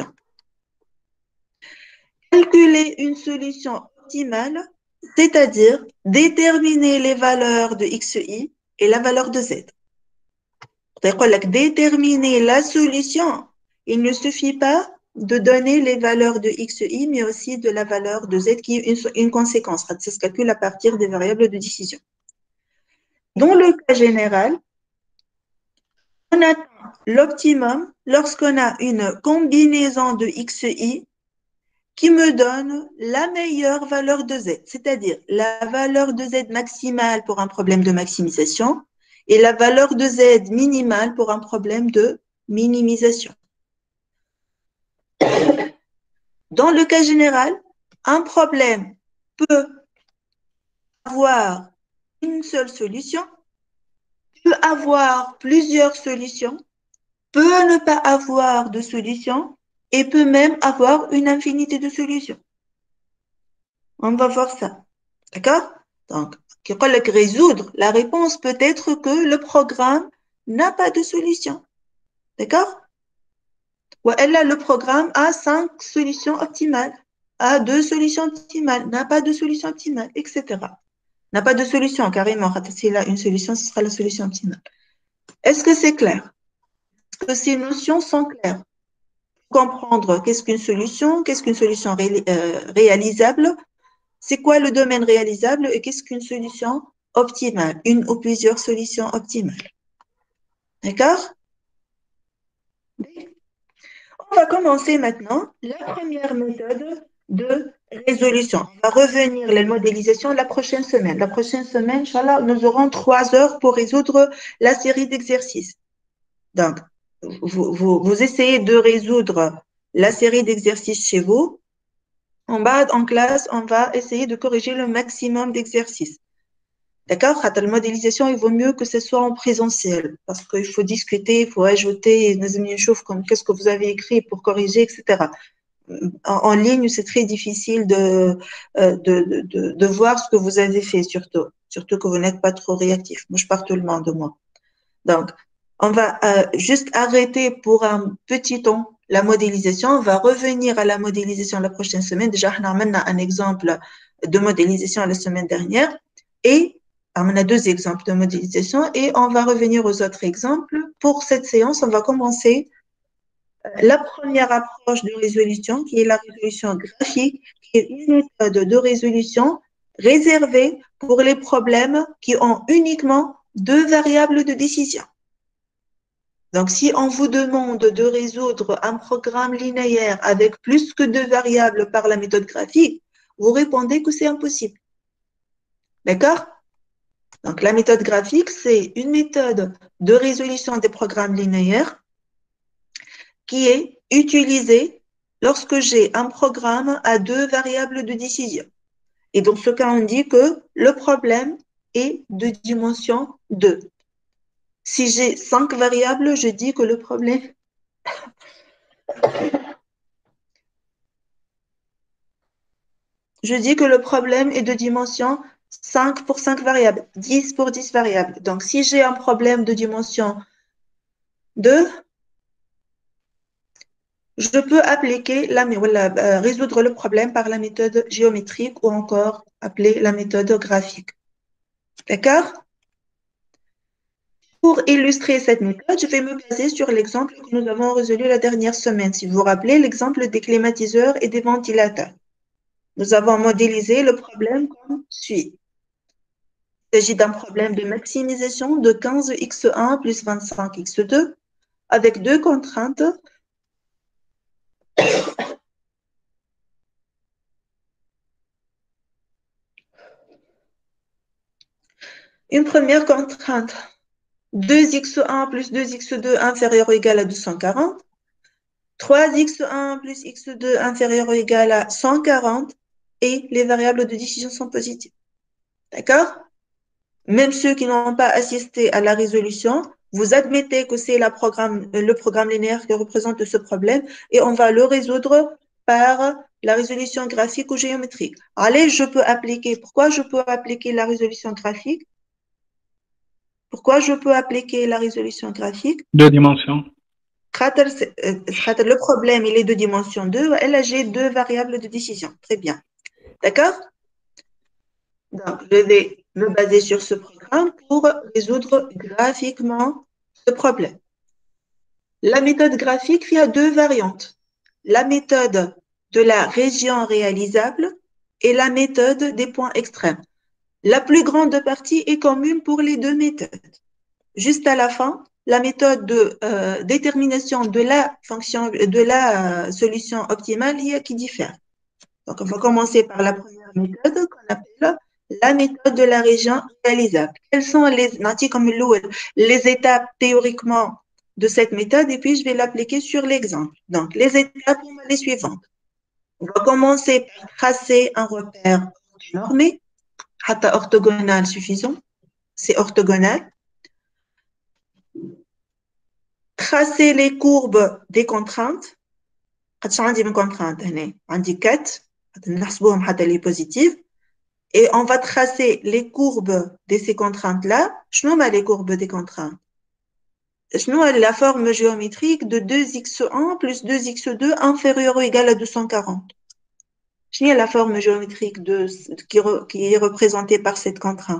Calculer une solution optimale, c'est-à-dire déterminer les valeurs de xi et la valeur de z. Déterminer la solution, il ne suffit pas de donner les valeurs de xi, mais aussi de la valeur de z qui est une conséquence. Ça se calcule à partir des variables de décision. Dans le cas général, on atteint l'optimum lorsqu'on a une combinaison de xi qui me donne la meilleure valeur de z, c'est-à-dire la valeur de z maximale pour un problème de maximisation et la valeur de z minimale pour un problème de minimisation. Dans le cas général, un problème peut avoir une seule solution, peut avoir plusieurs solutions, peut ne pas avoir de solution et peut même avoir une infinité de solutions. On va voir ça. D'accord? Donc, résoudre, la réponse peut être que le programme n'a pas de solution. D'accord? Ou là, le programme a 5 solutions optimales, a 2 solutions optimales, n'a pas de solution optimale, etc. N'a pas de solution, carrément. S'il a une solution, ce sera la solution optimale. Est-ce que c'est clair? Est-ce que ces notions sont claires? comprendre qu'est-ce qu'une solution réalisable, c'est quoi le domaine réalisable et qu'est-ce qu'une solution optimale, une ou plusieurs solutions optimales. D'accord? On va commencer maintenant la première méthode de résolution. On va revenir à la modélisation la prochaine semaine. La prochaine semaine, Inch'Allah, nous aurons 3 heures pour résoudre la série d'exercices. Donc, vous essayez de résoudre la série d'exercices chez vous. En bas, en classe, on va essayer de corriger le maximum d'exercices. D'accord? La modélisation, il vaut mieux que ce soit en présentiel parce qu'il faut discuter, il faut ajouter, comme qu'est-ce que vous avez écrit pour corriger, etc. En ligne, c'est très difficile de voir ce que vous avez fait, surtout que vous n'êtes pas trop réactif. Moi, je pars tout le monde de moi. Donc, on va juste arrêter pour un petit temps la modélisation. On va revenir à la modélisation la prochaine semaine. Déjà, on a maintenant un exemple de modélisation la semaine dernière et on a 2 exemples de modélisation et on va revenir aux autres exemples. Pour cette séance, on va commencer la première approche de résolution, qui est la résolution graphique, qui est une méthode de résolution réservée pour les problèmes qui ont uniquement 2 variables de décision. Donc, si on vous demande de résoudre un programme linéaire avec plus que 2 variables par la méthode graphique, vous répondez que c'est impossible. D'accord? Donc, la méthode graphique, c'est une méthode de résolution des programmes linéaires qui est utilisée lorsque j'ai un programme à 2 variables de décision. Et dans ce cas, on dit que le problème est de dimension 2. Si j'ai 5 variables, je dis que le problème est de dimension 5 pour 5 variables, 10 pour 10 variables. Donc, si j'ai un problème de dimension 2, je peux résoudre le problème par la méthode géométrique ou encore appeler la méthode graphique. D'accord? Pour illustrer cette méthode, je vais me baser sur l'exemple que nous avons résolu la dernière semaine. Si vous vous rappelez, l'exemple des climatiseurs et des ventilateurs. Nous avons modélisé le problème comme suit. Il s'agit d'un problème de maximisation de 15x1 plus 25x2 avec 2 contraintes. Une première contrainte, 2x1 plus 2x2 inférieur ou égal à 240, 3x1 plus x2 inférieur ou égal à 140 et les variables de décision sont positives. D'accord? Même ceux qui n'ont pas assisté à la résolution, vous admettez que c'est le programme linéaire qui représente ce problème et on va le résoudre par la résolution graphique ou géométrique. Allez, pourquoi je peux appliquer la résolution graphique? Pourquoi je peux appliquer la résolution graphique? 2 dimensions. Le problème, il est de dimension 2. Et là, j'ai 2 variables de décision. Très bien. D'accord? Donc, je vais me baser sur ce programme pour résoudre graphiquement ce problème. La méthode graphique, il y a 2 variantes. La méthode de la région réalisable et la méthode des points extrêmes. La plus grande partie est commune pour les 2 méthodes. Juste à la fin, la méthode de détermination de la solution optimale, il y a qui diffère. Donc, on va commencer par la première méthode qu'on appelle la méthode de la région réalisable. Quelles sont les étapes théoriquement de cette méthode et puis je vais l'appliquer sur l'exemple. Donc, les étapes sont les suivantes. On va commencer par tracer un repère normé, orthogonal suffisant, c'est orthogonal. Tracer les courbes des contraintes. عندي من contraintes هنا عندي 4 نحسبوهم حتى les positives et on va tracer les courbes de ces contraintes là. شنو هما les courbes des contraintes? شنو la forme géométrique de 2x1 plus 2x2 inférieur ou égal à 240? شنو la forme géométrique qui est représentée par cette contrainte?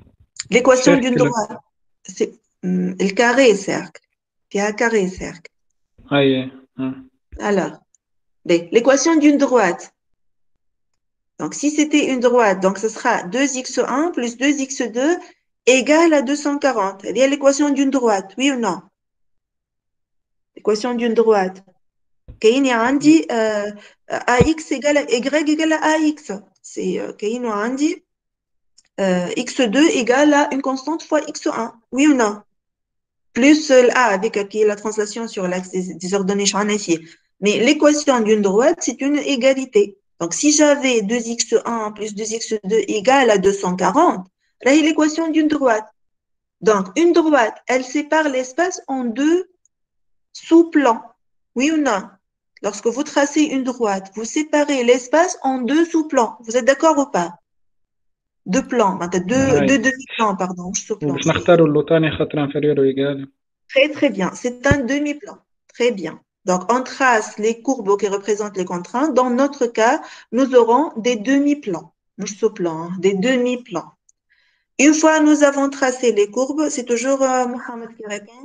L'équation d'une droite. C'est le carré cercle. Il y a un carré cercle. أي. آه. Alors, l'équation d'une droite. Donc, si c'était une droite, donc ce sera 2x1 plus 2x2 égale à 240. Il y a l'équation d'une droite, oui ou non? L'équation d'une droite. كاين عندي AX égale à Y égale à AX. C'est كاين عندي x2 égale à une constante fois x1. Oui ou non? Plus l'A avec qui est la translation sur l'axe des ordonnées charnifiées. Mais l'équation d'une droite, c'est une égalité. Donc, si j'avais 2x1 plus 2x2 égale à 240, là, il y a l'équation d'une droite. Donc, une droite, elle sépare l'espace en deux sous-plans. Oui ou non? Lorsque vous tracez une droite, vous séparez l'espace en deux sous-plans. Vous êtes d'accord ou pas? Deux plans, deux أي. demi-plans, pardon, sous-plans. باش نختاروا اللوطاني خاطر انفيريور وإيجال. Très, très bien. C'est un demi-plan. Très bien. Donc, on trace les courbes qui représentent les contraintes. Dans notre cas, nous aurons des demi-plans. Nous sous-plans, hein, des demi-plans. Une fois nous avons tracé les courbes, c'est toujours Mohamed qui répond.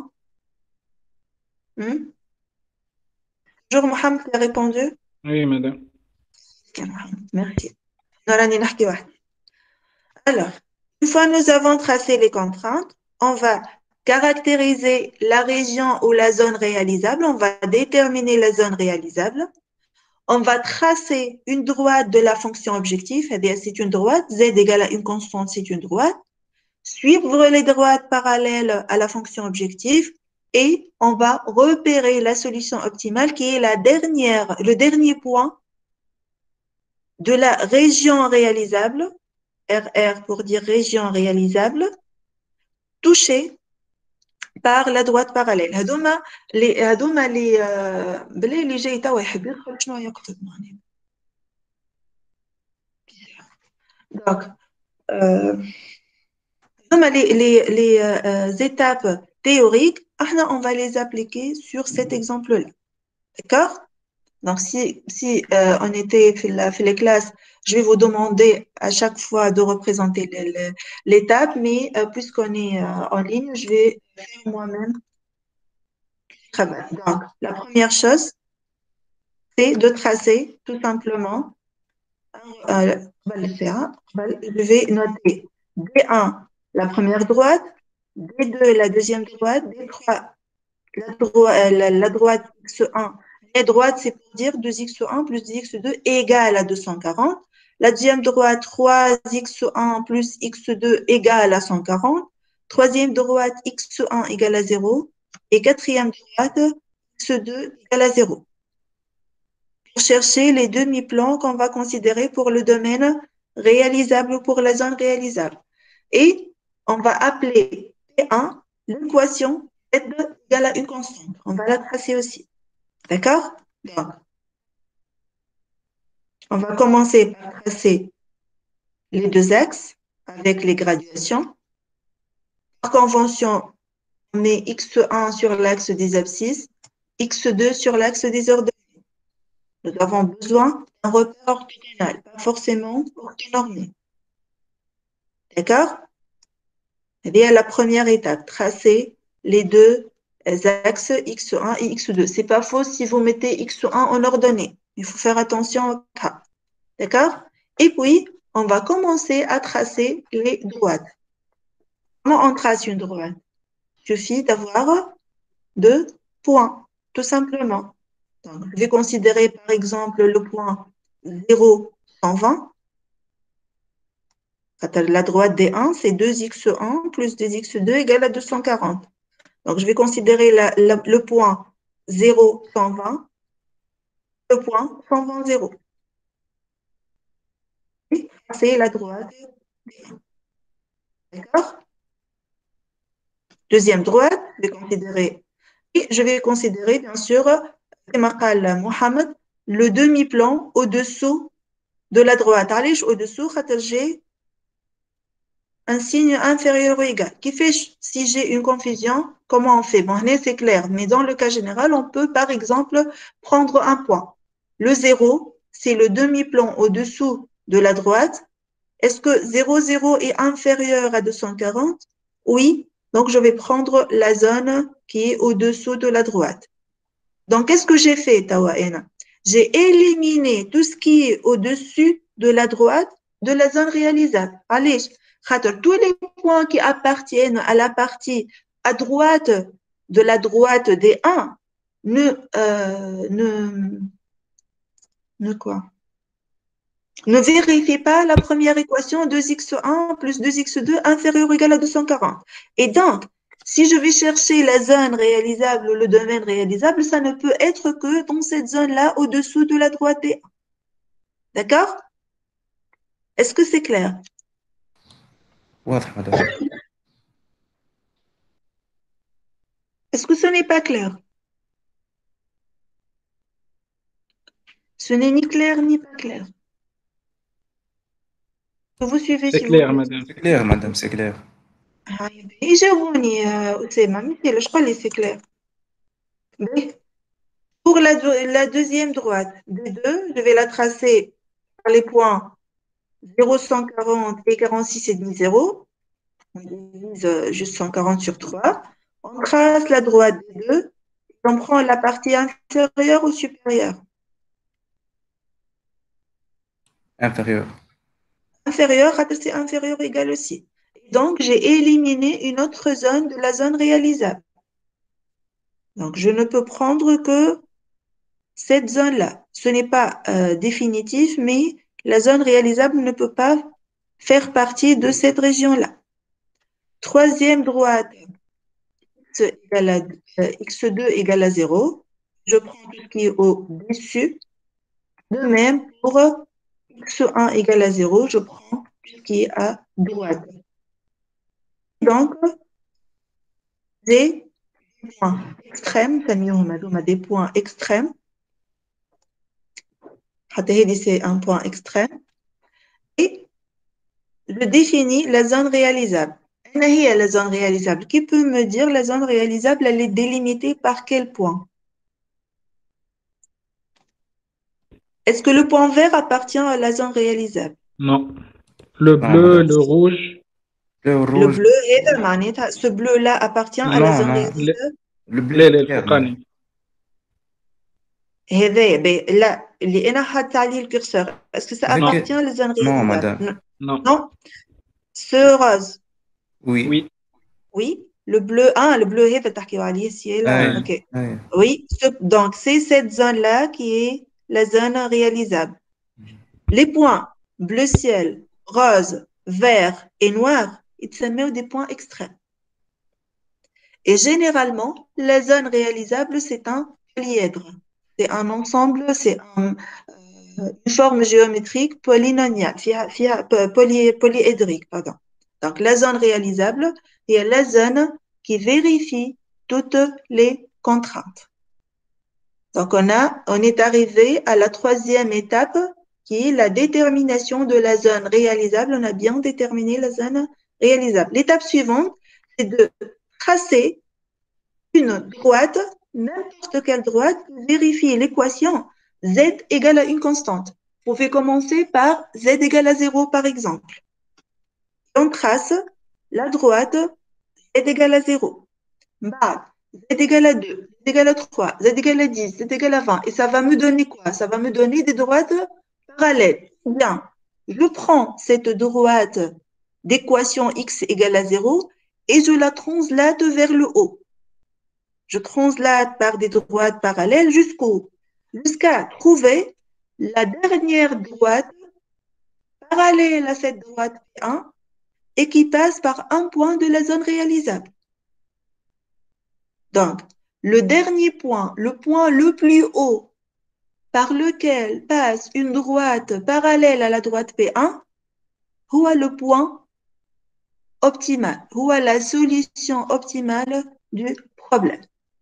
Toujours Mohamed qui a répondu. أي مدام. Ok, Mohamed, merci. نراني نحكي واحد. Alors, une fois nous avons tracé les contraintes, on va caractériser la région ou la zone réalisable. On va déterminer la zone réalisable. On va tracer une droite de la fonction objectif. C'est une droite. Z égale à une constante, c'est une droite. Suivre les droites parallèles à la fonction objectif. Et on va repérer la solution optimale qui est le dernier point de la région réalisable. RR pour dire région réalisable, touchée par la droite parallèle. هذوما اللي بلي اللي جاي توا يحب يدخل شنو يكتب معناها. Donc هذوما les étapes théoriques, on va les appliquer sur cet exemple-là. D'accord? Donc, si on était fait les classes, je vais vous demander à chaque fois de représenter l'étape, mais puisqu'on est en ligne, je vais faire moi-même le travail. Donc, la première chose, c'est de tracer tout simplement, on va le faire, je vais noter D1, la première droite, D2, la deuxième droite, D3, la droite X1. La droite, c'est pour dire 2x1 plus 2x2 égale à 240. La deuxième droite, 3x1 plus x2 égale à 140. Troisième droite, x1 égale à 0. Et quatrième droite, x2 égale à 0. Pour chercher les demi-plans qu'on va considérer pour le domaine réalisable ou pour la zone réalisable. Et on va appeler P1 l'équation Z égale à une constante. On va la tracer aussi. D'accord? Donc, on va commencer par tracer les deux axes avec les graduations. Par convention, on met x1 sur l'axe des abscisses, x2 sur l'axe des ordonnées. Nous avons besoin d'un repère orthogonal, pas forcément orthonormé. D'accord? C'est la première étape, tracer les deux axes x1 et x2. C'est pas faux si vous mettez x1 en ordonnée. Il faut faire attention au cas. D'accord? Et puis, on va commencer à tracer les droites. Comment on trace une droite? Il suffit d'avoir deux points, tout simplement. Donc, je vais considérer par exemple le point 0, 120. La droite D1, c'est 2x1 plus 2x2 égale à 240. Donc, je vais considérer le point 0, 120, le point 120, 0. C'est la droite. D'accord? Deuxième droite, je vais considérer, bien sûr, Mohamed, le demi-plan au-dessous de la droite. Allez, au-dessous, j'ai un signe inférieur ou égal. Qui fait, si j'ai une confusion, comment on fait? Bon, c'est clair, mais dans le cas général, on peut, par exemple, prendre un point. Le 0, c'est le demi-plan au-dessous de la droite. Est-ce que 0, 0 est inférieur à 240? Oui. Donc, je vais prendre la zone qui est au-dessous de la droite. Donc, qu'est-ce que j'ai fait, Tawaena? J'ai éliminé tout ce qui est au-dessus de la droite de la zone réalisable. Allez, tous les points qui appartiennent à la partie à droite de la droite des 1 ne quoi? Ne vérifie pas la première équation 2x1 plus 2x2 inférieur ou égal à 240. Et donc, si je vais chercher la zone réalisable ou le domaine réalisable, ça ne peut être que dans cette zone-là, au-dessous de la droite des 1. D'accord? Est-ce que c'est clair? واضح مدام. Est-ce que ce n'est pas clair? Ce n'est ni clair ni pas clair. Vous suivez, C'est s'il vous clair, plaît. madame. C'est clair madame, c'est clair. يجاوبوني أسامة مثال je crois que c'est clair. Mais pour la deuxième droite des deux, je vais la tracer par les points 0, 140 et 46 et demi 0. On divise juste 140 sur 3. On trace la droite des deux. On prend la partie inférieure ou supérieure? Inférieur. Inférieure, c'est inférieur égal aussi. Donc, j'ai éliminé une autre zone de la zone réalisable. Donc, je ne peux prendre que cette zone-là. Ce n'est pas définitif, mais la zone réalisable ne peut pas faire partie de cette région-là. Troisième droite, x2 égale à 0. Je prends tout ce qui est au-dessus. De même, pour x1 égale à 0, je prends tout ce qui est à droite. Donc, j'ai des points extrêmes, des points extrêmes. C'est un point extrême. Et je définis la zone réalisable. La zone réalisable. Qui peut me dire la zone réalisable, elle est délimitée par quel point? Est-ce que le point vert appartient à la zone réalisable? Non. Le Non bleu, madame. le rouge, Le Le rouge. bleu, ce bleu-là appartient à la Non, zone non. réalisable. Le bleu لا لا clair madame. الفوقاني. لا اللي أنا حاطة عليه الcurseur. Est-ce que ça appartient à la zone Non réalisable? madame. Non. Non. Ce rose. Oui. Oui. Oui. Le bleu, le bleu هذا تحكيو عليه ciel. أي. Ok. أي. Oui. Donc, c'est cette zone-là qui est la zone réalisable. Les points bleu ciel, rose, vert et noir, ils se mettent des points extrêmes. Et généralement, la zone réalisable, c'est un polyèdre. C'est un ensemble, c'est une forme géométrique polynomiale, polyédrique, pardon. Donc, la zone réalisable est la zone qui vérifie toutes les contraintes. Donc, on est arrivé à la troisième étape qui est la détermination de la zone réalisable. On a bien déterminé la zone réalisable. L'étape suivante, c'est de tracer une droite, n'importe quelle droite, vérifier l'équation z égale à une constante. Vous pouvez commencer par z égale à 0, par exemple. On trace la droite z égale à 0. Z égale à 2, Z égale à 3, Z égale à 10, Z égale à 20. Et ça va me donner quoi? Ça va me donner des droites parallèles. Bien, je prends cette droite d'équation x égale à 0 et je la translate vers le haut. Je translate par des droites parallèles jusqu'à trouver la dernière droite parallèle à cette droite P1 et qui passe par un point de la zone réalisable. Donc, le dernier point, le point le plus haut par lequel passe une droite parallèle à la droite P1, c'est le point optimal, c'est la solution optimale du problème.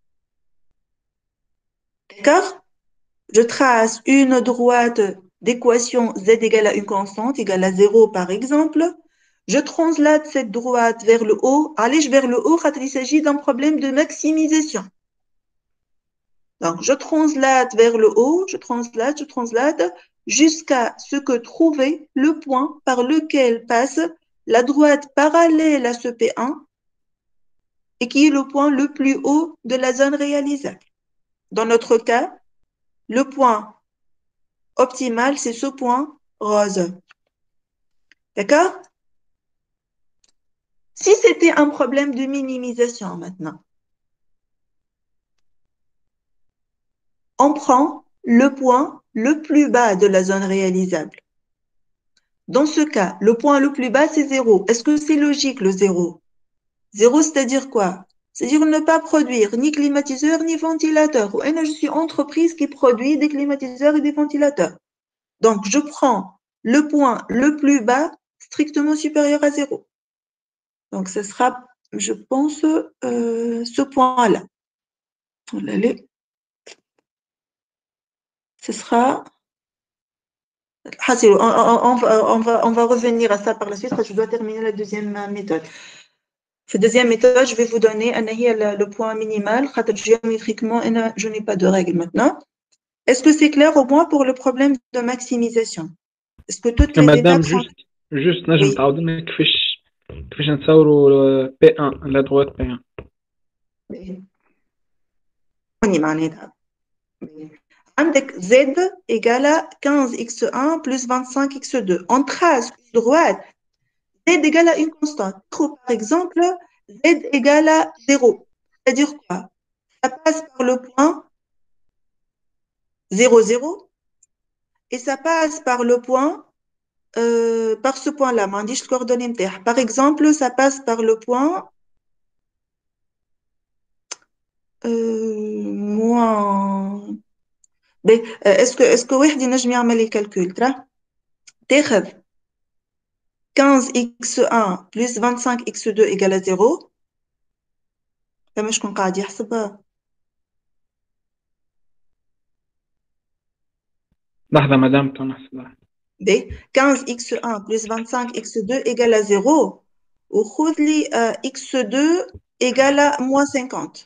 D'accord? Je trace une droite d'équation z égale à une constante, égale à 0 par exemple. Je translate cette droite vers le haut. Allez vers le haut, il s'agit d'un problème de maximisation. Donc, je translate vers le haut, je translate, jusqu'à ce que trouver le point par lequel passe la droite parallèle à ce P1 et qui est le point le plus haut de la zone réalisable. Dans notre cas, le point optimal, c'est ce point rose. D'accord? Si c'était un problème de minimisation maintenant, on prend le point le plus bas de la zone réalisable. Dans ce cas, le point le plus bas, c'est 0. Est-ce que c'est logique, le 0? 0, c'est-à-dire quoi? C'est-à-dire ne pas produire ni climatiseur ni ventilateur. Ou je suis entreprise qui produit des climatiseurs et des ventilateurs. Donc, je prends le point le plus bas strictement supérieur à 0. Donc, ce sera, je pense, ce point-là. Ce sera... On va revenir à ça par la suite, parce que je dois terminer la deuxième méthode. Cette deuxième méthode, je vais vous donner le point minimal. Géométriquement, je n'ai pas de règle maintenant. Est-ce que c'est clair au moins pour le problème de maximisation? Est-ce que toutes les مدام étapes sont... جوست نجم Oui. تعاود لنا كيفاش نتصوروا بي 1 لا دروات بي 1 On y معناتها. عندك Z égale 15x1 plus 25x2. On trace une droite Z égale à une constante. Par exemple, Z égale à 0. C'est-à-dire quoi? Ça passe par le point 0, 0 et ça passe par le point, par ce point-là. Par exemple, ça passe par le point moins... est-ce que واحد ينجم يعمل لي calcul ترى تاخذ 15x1 plus 25x2 égale à 0 فما شكون قاعد يحسبها لحظة مدام تو نحسبها 15x1 plus 25x2 égale à 0 وخذ لي x2 égale à moins 50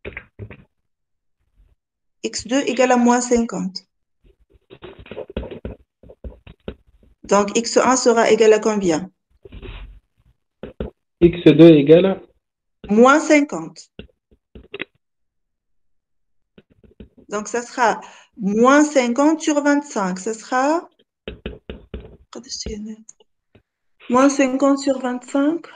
x2 égale à moins 50 donc x1 sera égal à combien? x2 égale à moins 50. Donc, ça sera moins 50 sur 25. Ça sera moins 50 sur 25.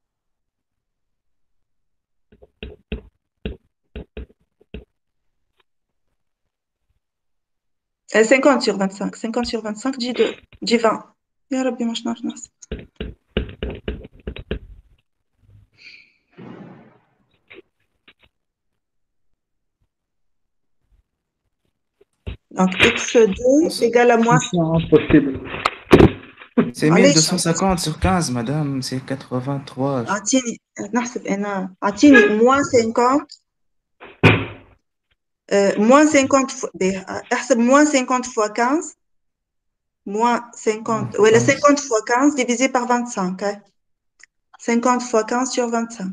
Et 50 sur 25. 50 sur 25, dis 20. Ya Rabbi, ma شنعرف نحسب. Donc, x2 égale à moins... impossible. C'est 1250 sur 15, madame, c'est 83. أعطيني نحسب أنا أعطيني moins 50 moins 50 fois احسب moins 50 fois 15 moins 50 ولا 50 fois 15 divisé par 25 hein. 50 fois 15 sur 25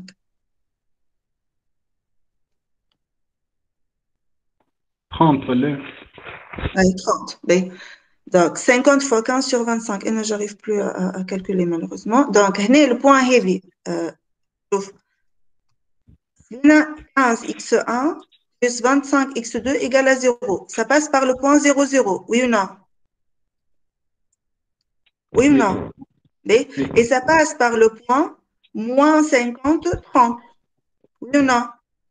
30 ولا Allez, 30 ben. Donc 50 fois 15 sur 25 et j'arrive plus à calculer malheureusement donc هنا le point heavy شوف 15x1 plus 25x2 égale à 0 ça passe par le point 0 0 oui ou non? Oui ou non? Et ça passe par le point moins 50, 30. Oui ou non?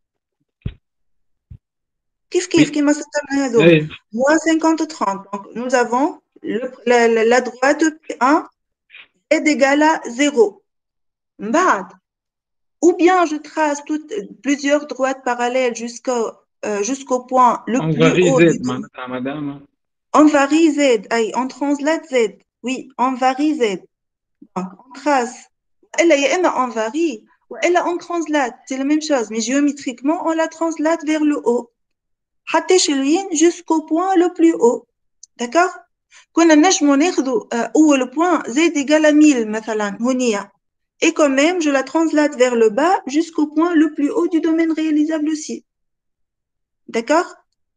Qui m'a sorti moins 50, 30. Donc, nous avons la droite P1 est égale à 0. Ou bien je trace plusieurs droites parallèles jusqu'au point le plus haut. On varie Z. On translate Z. Oui, on varie Z. Donc, on trace. Elle est on varie. Ou elle on translate. C'est la même chose. Mais géométriquement, on la translate vers le haut. Jusqu'au point le plus haut. D'accord? Quand on a où le point Z égale à 1000, مثلا, هنية. Et quand même, je la translate vers le bas jusqu'au point le plus haut du domaine réalisable aussi. D'accord?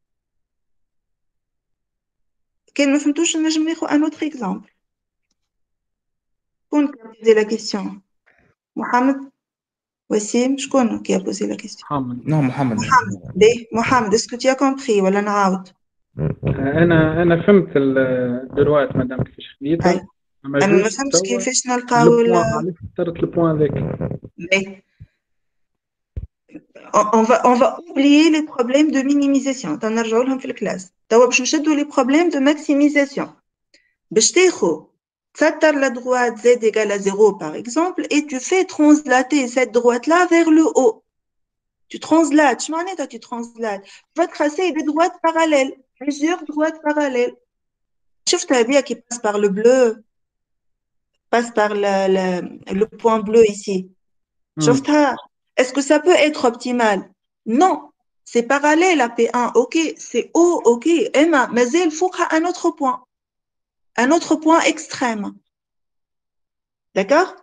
Quel me فهمتوش نجم ناخذ un autre exemple. Pour poser la question. Mohamed? Wassim, je connais qui a posé la question. محمد. Non, Mohamed. Mohamed, est-ce que tu as compris ولا نعاود؟ انا فهمت الدروات مادام كيفاش خديتها. أي. اما أنا ما جوست فهمتش توا كيفاش نلقاو البوان علاش اخترت البوان ذاك. On va oublier les problèmes de minimisation. تنرجعوا لهم في الكلاس. توا باش نشدوا les problèmes de maximisation. باش تاخذ تسطر la droite z égale à 0 par exemple et tu fais translater cette droite là vers le haut. Tu translates. Je m'en ai tu translates. Tu vas tracer des droites parallèles, plusieurs droites parallèles. شفتها بيا qui passe par le bleu, passe par le point bleu ici. شفتها. Est-ce que ça peut être optimal? Non. C'est parallèle à P1, ok. C'est haut, ok. Emma, mais il faut un autre point. Un autre point extrême. D'accord?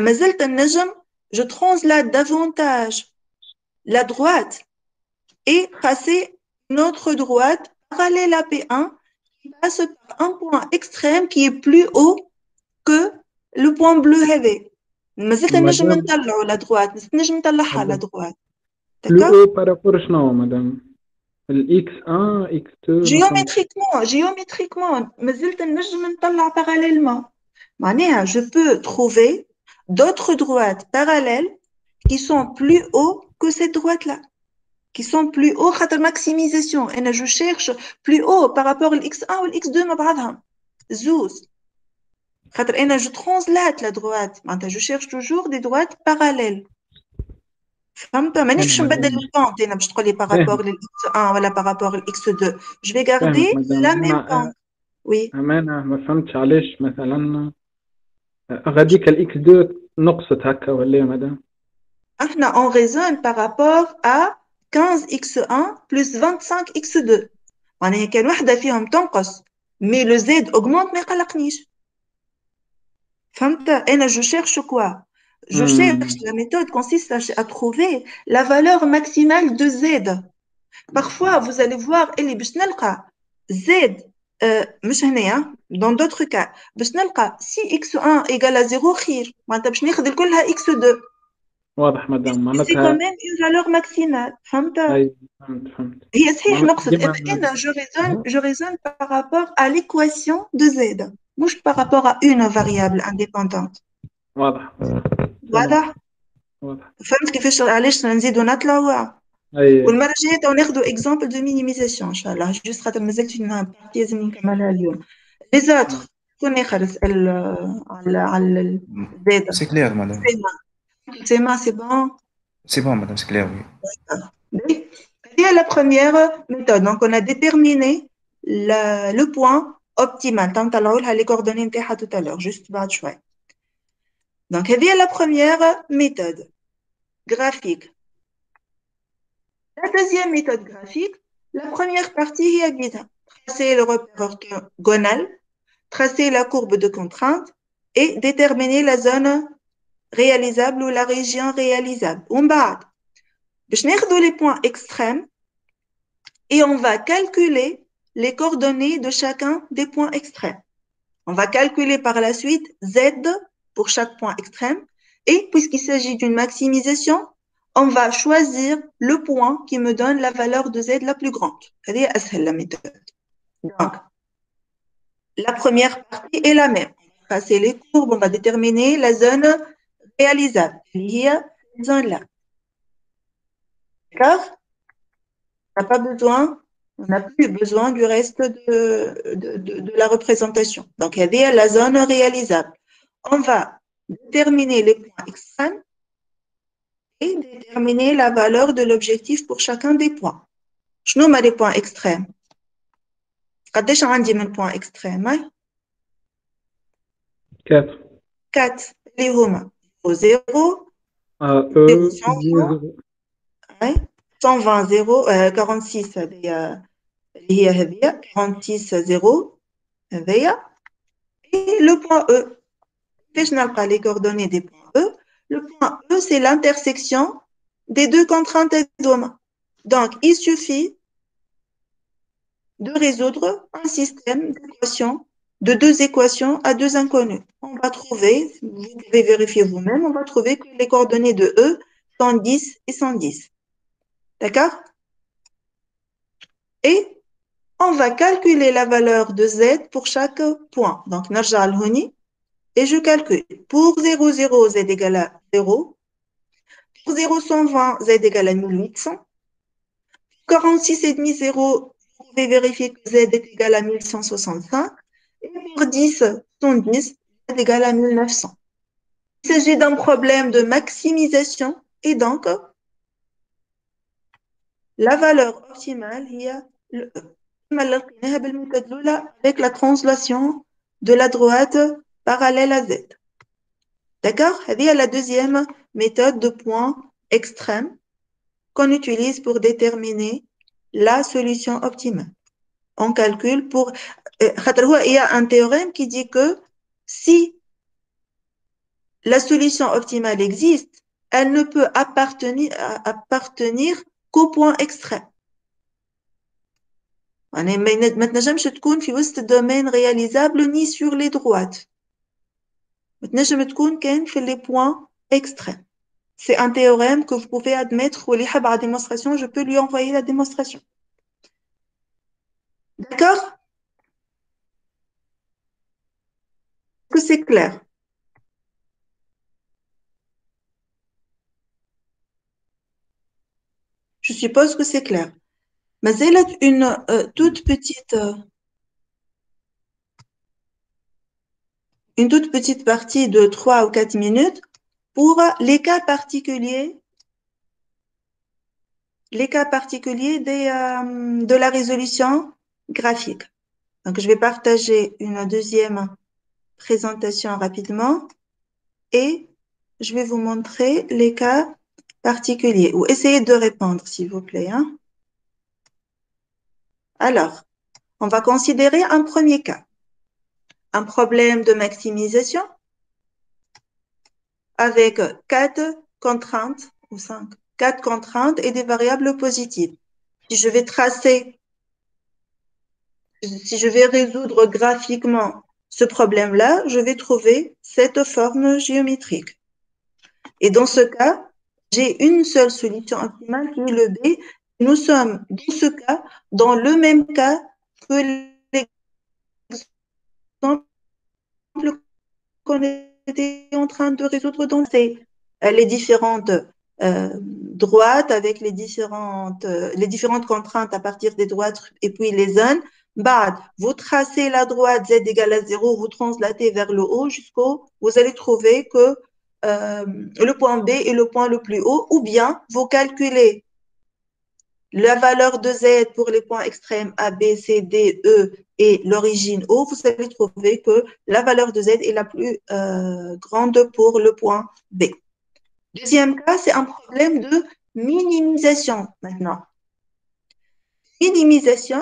Je translate davantage la droite et tracer une autre droite parallèle à P1 qui passe par un point extrême qui est plus haut que le point bleu heavy. مازلت نجم نطلعوا la droite, مازلت نجم نطلعها la droite. لو او بارابور شنو مدام؟ الاكس 1 اكس 2 géométriquement مازلت نجم نطلع parallèlement. معناها je peux trouver d'autres droites parallèles qui sont plus hauts que cette droite là, qui sont plus hauts خاطر maximisation. انا je cherche plus haut par rapport au x1 ou x2 مع بعضهم زوز. خاطر انا je translate la droite. معناتها je cherche toujours des droites parallèles. فهمت؟ مانيش باش نبدل البونت انا باش تقول لي بارابور للاكس 1 ولا بارابور للاكس 2. جو في غاردي لا ميم بونت. وي امانه ما فهمتش علاش مثلا غاديك الاكس 2 نقصت هكا ولا يا مدام؟ احنا اون ريزون بارابور ا 15x1 plus 25x2. معناها كان واحده فيهم تنقص مي لو زد اوغمونت ما يقلقنيش. فهمت؟ انا جو شيرش كوا؟ Je cherche, la méthode consiste à trouver la valeur maximale de Z. Parfois, vous allez voir, اللي باش نلقى Z, مش هنايا, dans d'autres cas, باش نلقى si x1 égale à 0 خير, معناتها باش ناخذ كلها x2. واضح مدام معناتها c'est quand même une valeur maximale. فهمت؟ أي فهمت. هي صحيح نقصت. أنا je raisonne par rapport à l'équation de Z, مش par rapport à une variable indépendante. واضح. واضح؟ فهمت كيفاش علاش نزيدو نطلعوا؟ والمره الجايه ناخذوا اكزامبل دو مينيميزاسيون ان شاء الله. جوست خاطر مازالت فينا بارتي لازم نكملها اليوم. لي زاتر شكون اخر يسال على الزياده؟ سي كلير مدام. سي بون. سي بون مدام سي كلير وي. هذه la première méthode. Donc on a déterminé le point optimal. نطلعوا لها les coordonnées نتاعها tout à l'heure juste بعد شوي. Donc, il y a la première méthode graphique. La deuxième méthode graphique, la première partie est tracer le repère orthogonal, tracer la courbe de contrainte et déterminer la zone réalisable ou la région réalisable. On va les points extrêmes et on va calculer les coordonnées de chacun des points extrêmes. On va calculer par la suite Z pour chaque point extrême. Et puisqu'il s'agit d'une maximisation, on va choisir le point qui me donne la valeur de Z la plus grande. C'est la méthode. Donc, la première partie est la même. On va tracer les courbes, on va déterminer la zone réalisable. Il y a cette zone-là. D'accord? On n'a plus besoin du reste de la représentation. Donc, il y a la zone réalisable. On va déterminer les points extrêmes et déterminer la valeur de l'objectif pour chacun des points. Je nomme les points extrêmes. قديش عندي من point extrême؟ 4. 4 اللي هما 0 120 0 46 هذه اللي هي هذه 46 0 هذيا et le point E. Les coordonnées des points E. Le point E, c'est l'intersection des deux contraintes exomnes. Donc, il suffit de résoudre un système d'équations, de deux équations à deux inconnus. On va trouver, vous pouvez vérifier vous-même, on va trouver que les coordonnées de E, 110 et 110. D'accord? Et on va calculer la valeur de Z pour chaque point. Donc, نرجع لهوني et je calcule. Pour 0, 0, Z égale à 0. Pour 0, 120, Z égale à 1800. 46,5, 0, vous pouvez vérifier que Z est égal à 1165. Et pour 10, 110, Z égale à 1900. Il s'agit d'un problème de maximisation et donc la valeur optimale avec la translation de la droite parallèle à Z. D'accord? Il y a la deuxième méthode de point extrême qu'on utilise pour déterminer la solution optimale. On calcule pour... Il y a un théorème qui dit que si la solution optimale existe, elle ne peut appartenir qu'au point extrême. ما تنجمش تكون في وسط domaine réalisable ni sur les droites. ما تنجم تكون كان في les points extrêmes. C'est un théorème que vous pouvez admettre ou à la démonstration, je peux lui envoyer la démonstration. D'accord? Est-ce que c'est clair? Je suppose que c'est clair. Mais elle a une toute petite partie de 3 ou 4 minutes pour les cas particuliers de la résolution graphique. Donc, je vais partager une deuxième présentation rapidement et je vais vous montrer les cas particuliers ou essayez de répondre, s'il vous plaît. Hein. Alors, on va considérer un premier cas. Un problème de maximisation avec 4 contraintes ou 5. 4 contraintes et des variables positives. Si je vais résoudre graphiquement ce problème-là, je vais trouver cette forme géométrique. Et dans ce cas, j'ai une seule solution optimale qui est le B. Nous sommes dans ce cas, dans le même cas que l'exemple qu'on était en train de résoudre dans les différentes droites avec les différentes contraintes à partir des droites et puis les zones. Vous tracez la droite Z égale à 0, vous translatez vers le haut jusqu'au, vous allez trouver que le point B est le point le plus haut, ou bien vous calculez la valeur de Z pour les points extrêmes A, B, C, D, E et l'origine O, vous allez trouver que la valeur de Z est la plus grande pour le point B. Deuxième cas, c'est un problème de minimisation maintenant. Minimisation,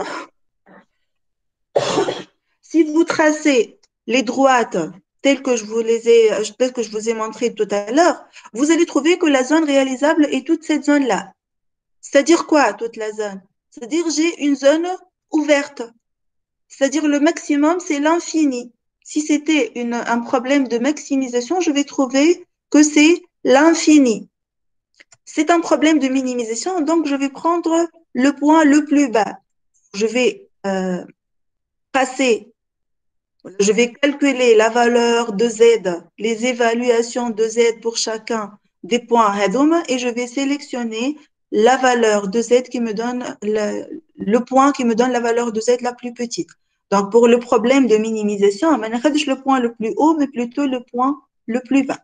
si vous tracez les droites telles que je vous ai montré tout à l'heure, vous allez trouver que la zone réalisable est toute cette zone-là. C'est-à-dire quoi, toute la zone? C'est-à-dire j'ai une zone ouverte. C'est-à-dire le maximum, c'est l'infini. Si c'était un problème de maximisation, je vais trouver que c'est l'infini. C'est un problème de minimisation, donc je vais prendre le point le plus bas. Je vais je vais calculer la valeur de Z, les évaluations de Z pour chacun des points Hadoum et je vais sélectionner la valeur de Z qui me donne le point qui me donne la valeur de Z la plus petite. Donc, pour le problème de minimisation, on ne cherche le point le plus haut, mais plutôt le point le plus bas.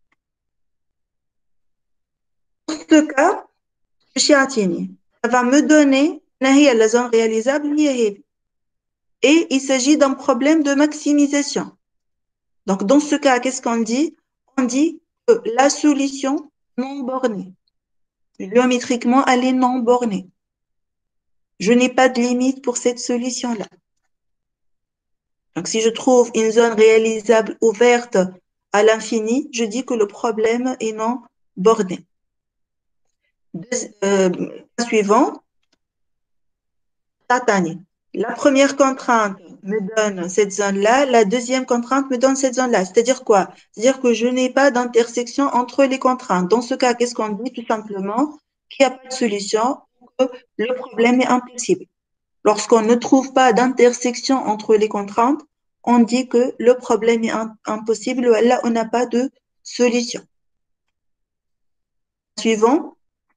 Dans ce cas, ça va me donner la zone réalisable. Et il s'agit d'un problème de maximisation. Donc, dans ce cas, qu'est-ce qu'on dit? On dit que la solution non bornée, géométriquement, elle est non bornée. Je n'ai pas de limite pour cette solution-là. Donc, si je trouve une zone réalisable ouverte à l'infini, je dis que le problème est non borné. Suivant, Tatani. La première contrainte, me donne cette zone-là, la deuxième contrainte me donne cette zone-là. C'est-à-dire quoi? C'est-à-dire que je n'ai pas d'intersection entre les contraintes. Dans ce cas, qu'est-ce qu'on dit? Tout simplement qu'il n'y a pas de solution, que le problème est impossible. Lorsqu'on ne trouve pas d'intersection entre les contraintes, on dit que le problème est impossible ou là, on n'a pas de solution. Suivant.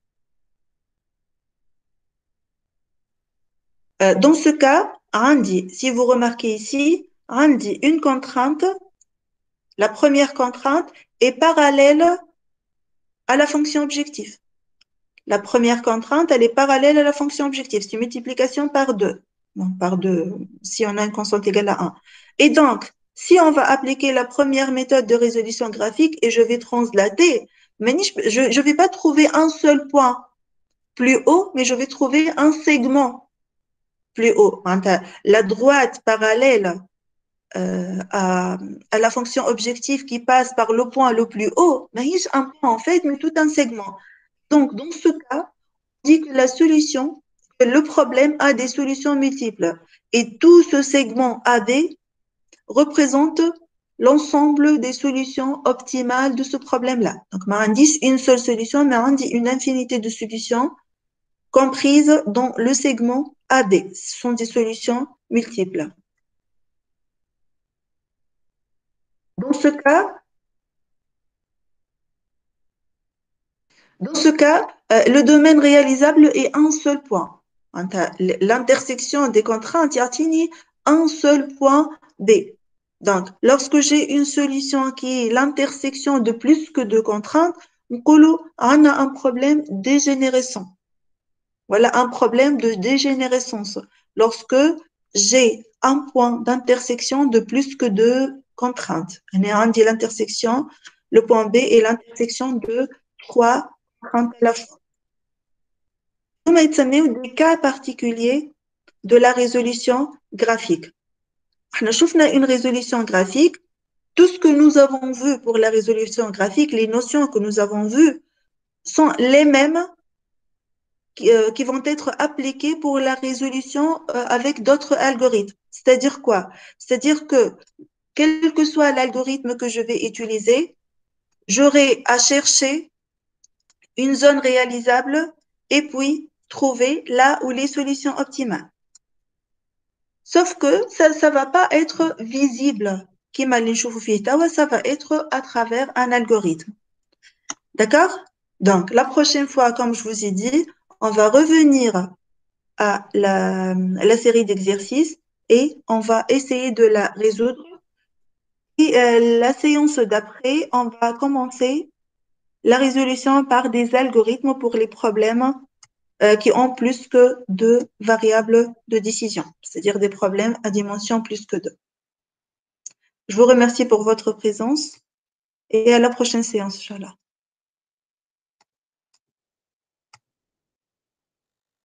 Dans ce cas, Randi, si vous remarquez ici, Randi, une contrainte, la première contrainte est parallèle à la fonction objective. La première contrainte, elle est parallèle à la fonction objective. C'est une multiplication par 2. Non, par 2, si on a une constante égale à 1. Et donc, si on va appliquer la première méthode de résolution graphique et je vais translater, mais je ne vais pas trouver un seul point plus haut, mais je vais trouver un segment plus haut. La droite parallèle à la fonction objective qui passe par le point le plus haut, mais un point en fait, mais tout un segment. Donc, dans ce cas, on dit que la solution, que le problème a des solutions multiples. Et tout ce segment AD représente l'ensemble des solutions optimales de ce problème-là. Donc, on dit une seule solution, mais on dit une infinité de solutions comprises dans le segment AD. Ce sont des solutions multiples. Dans ce cas, le domaine réalisable est un seul point. L'intersection des contraintes, il y a un seul point B. Donc, lorsque j'ai une solution qui est l'intersection de plus que deux contraintes, on a un problème dégénérescent. Voilà un problème de dégénérescence. Lorsque j'ai un point d'intersection de plus que deux contraintes. On dit l'intersection, le point B est l'intersection de trois contraintes à la fois. On a des cas particuliers de la résolution graphique. On a une résolution graphique. Tout ce que nous avons vu pour la résolution graphique, les notions que nous avons vues, sont les mêmes qui vont être appliquées pour la résolution avec d'autres algorithmes. C'est-à-dire quoi? C'est-à-dire que quel que soit l'algorithme que je vais utiliser, j'aurai à chercher une zone réalisable et puis trouver là où les solutions optimales. Sauf que ça ne va pas être visible. Ça va être à travers un algorithme. D'accord? Donc, la prochaine fois, comme je vous ai dit, on va revenir à la série d'exercices et on va essayer de la résoudre. Et la séance d'après, on va commencer la résolution par des algorithmes pour les problèmes qui ont plus que deux variables de décision, c'est-à-dire des problèmes à dimension plus que 2. Je vous remercie pour votre présence et à la prochaine séance, Inch'Allah.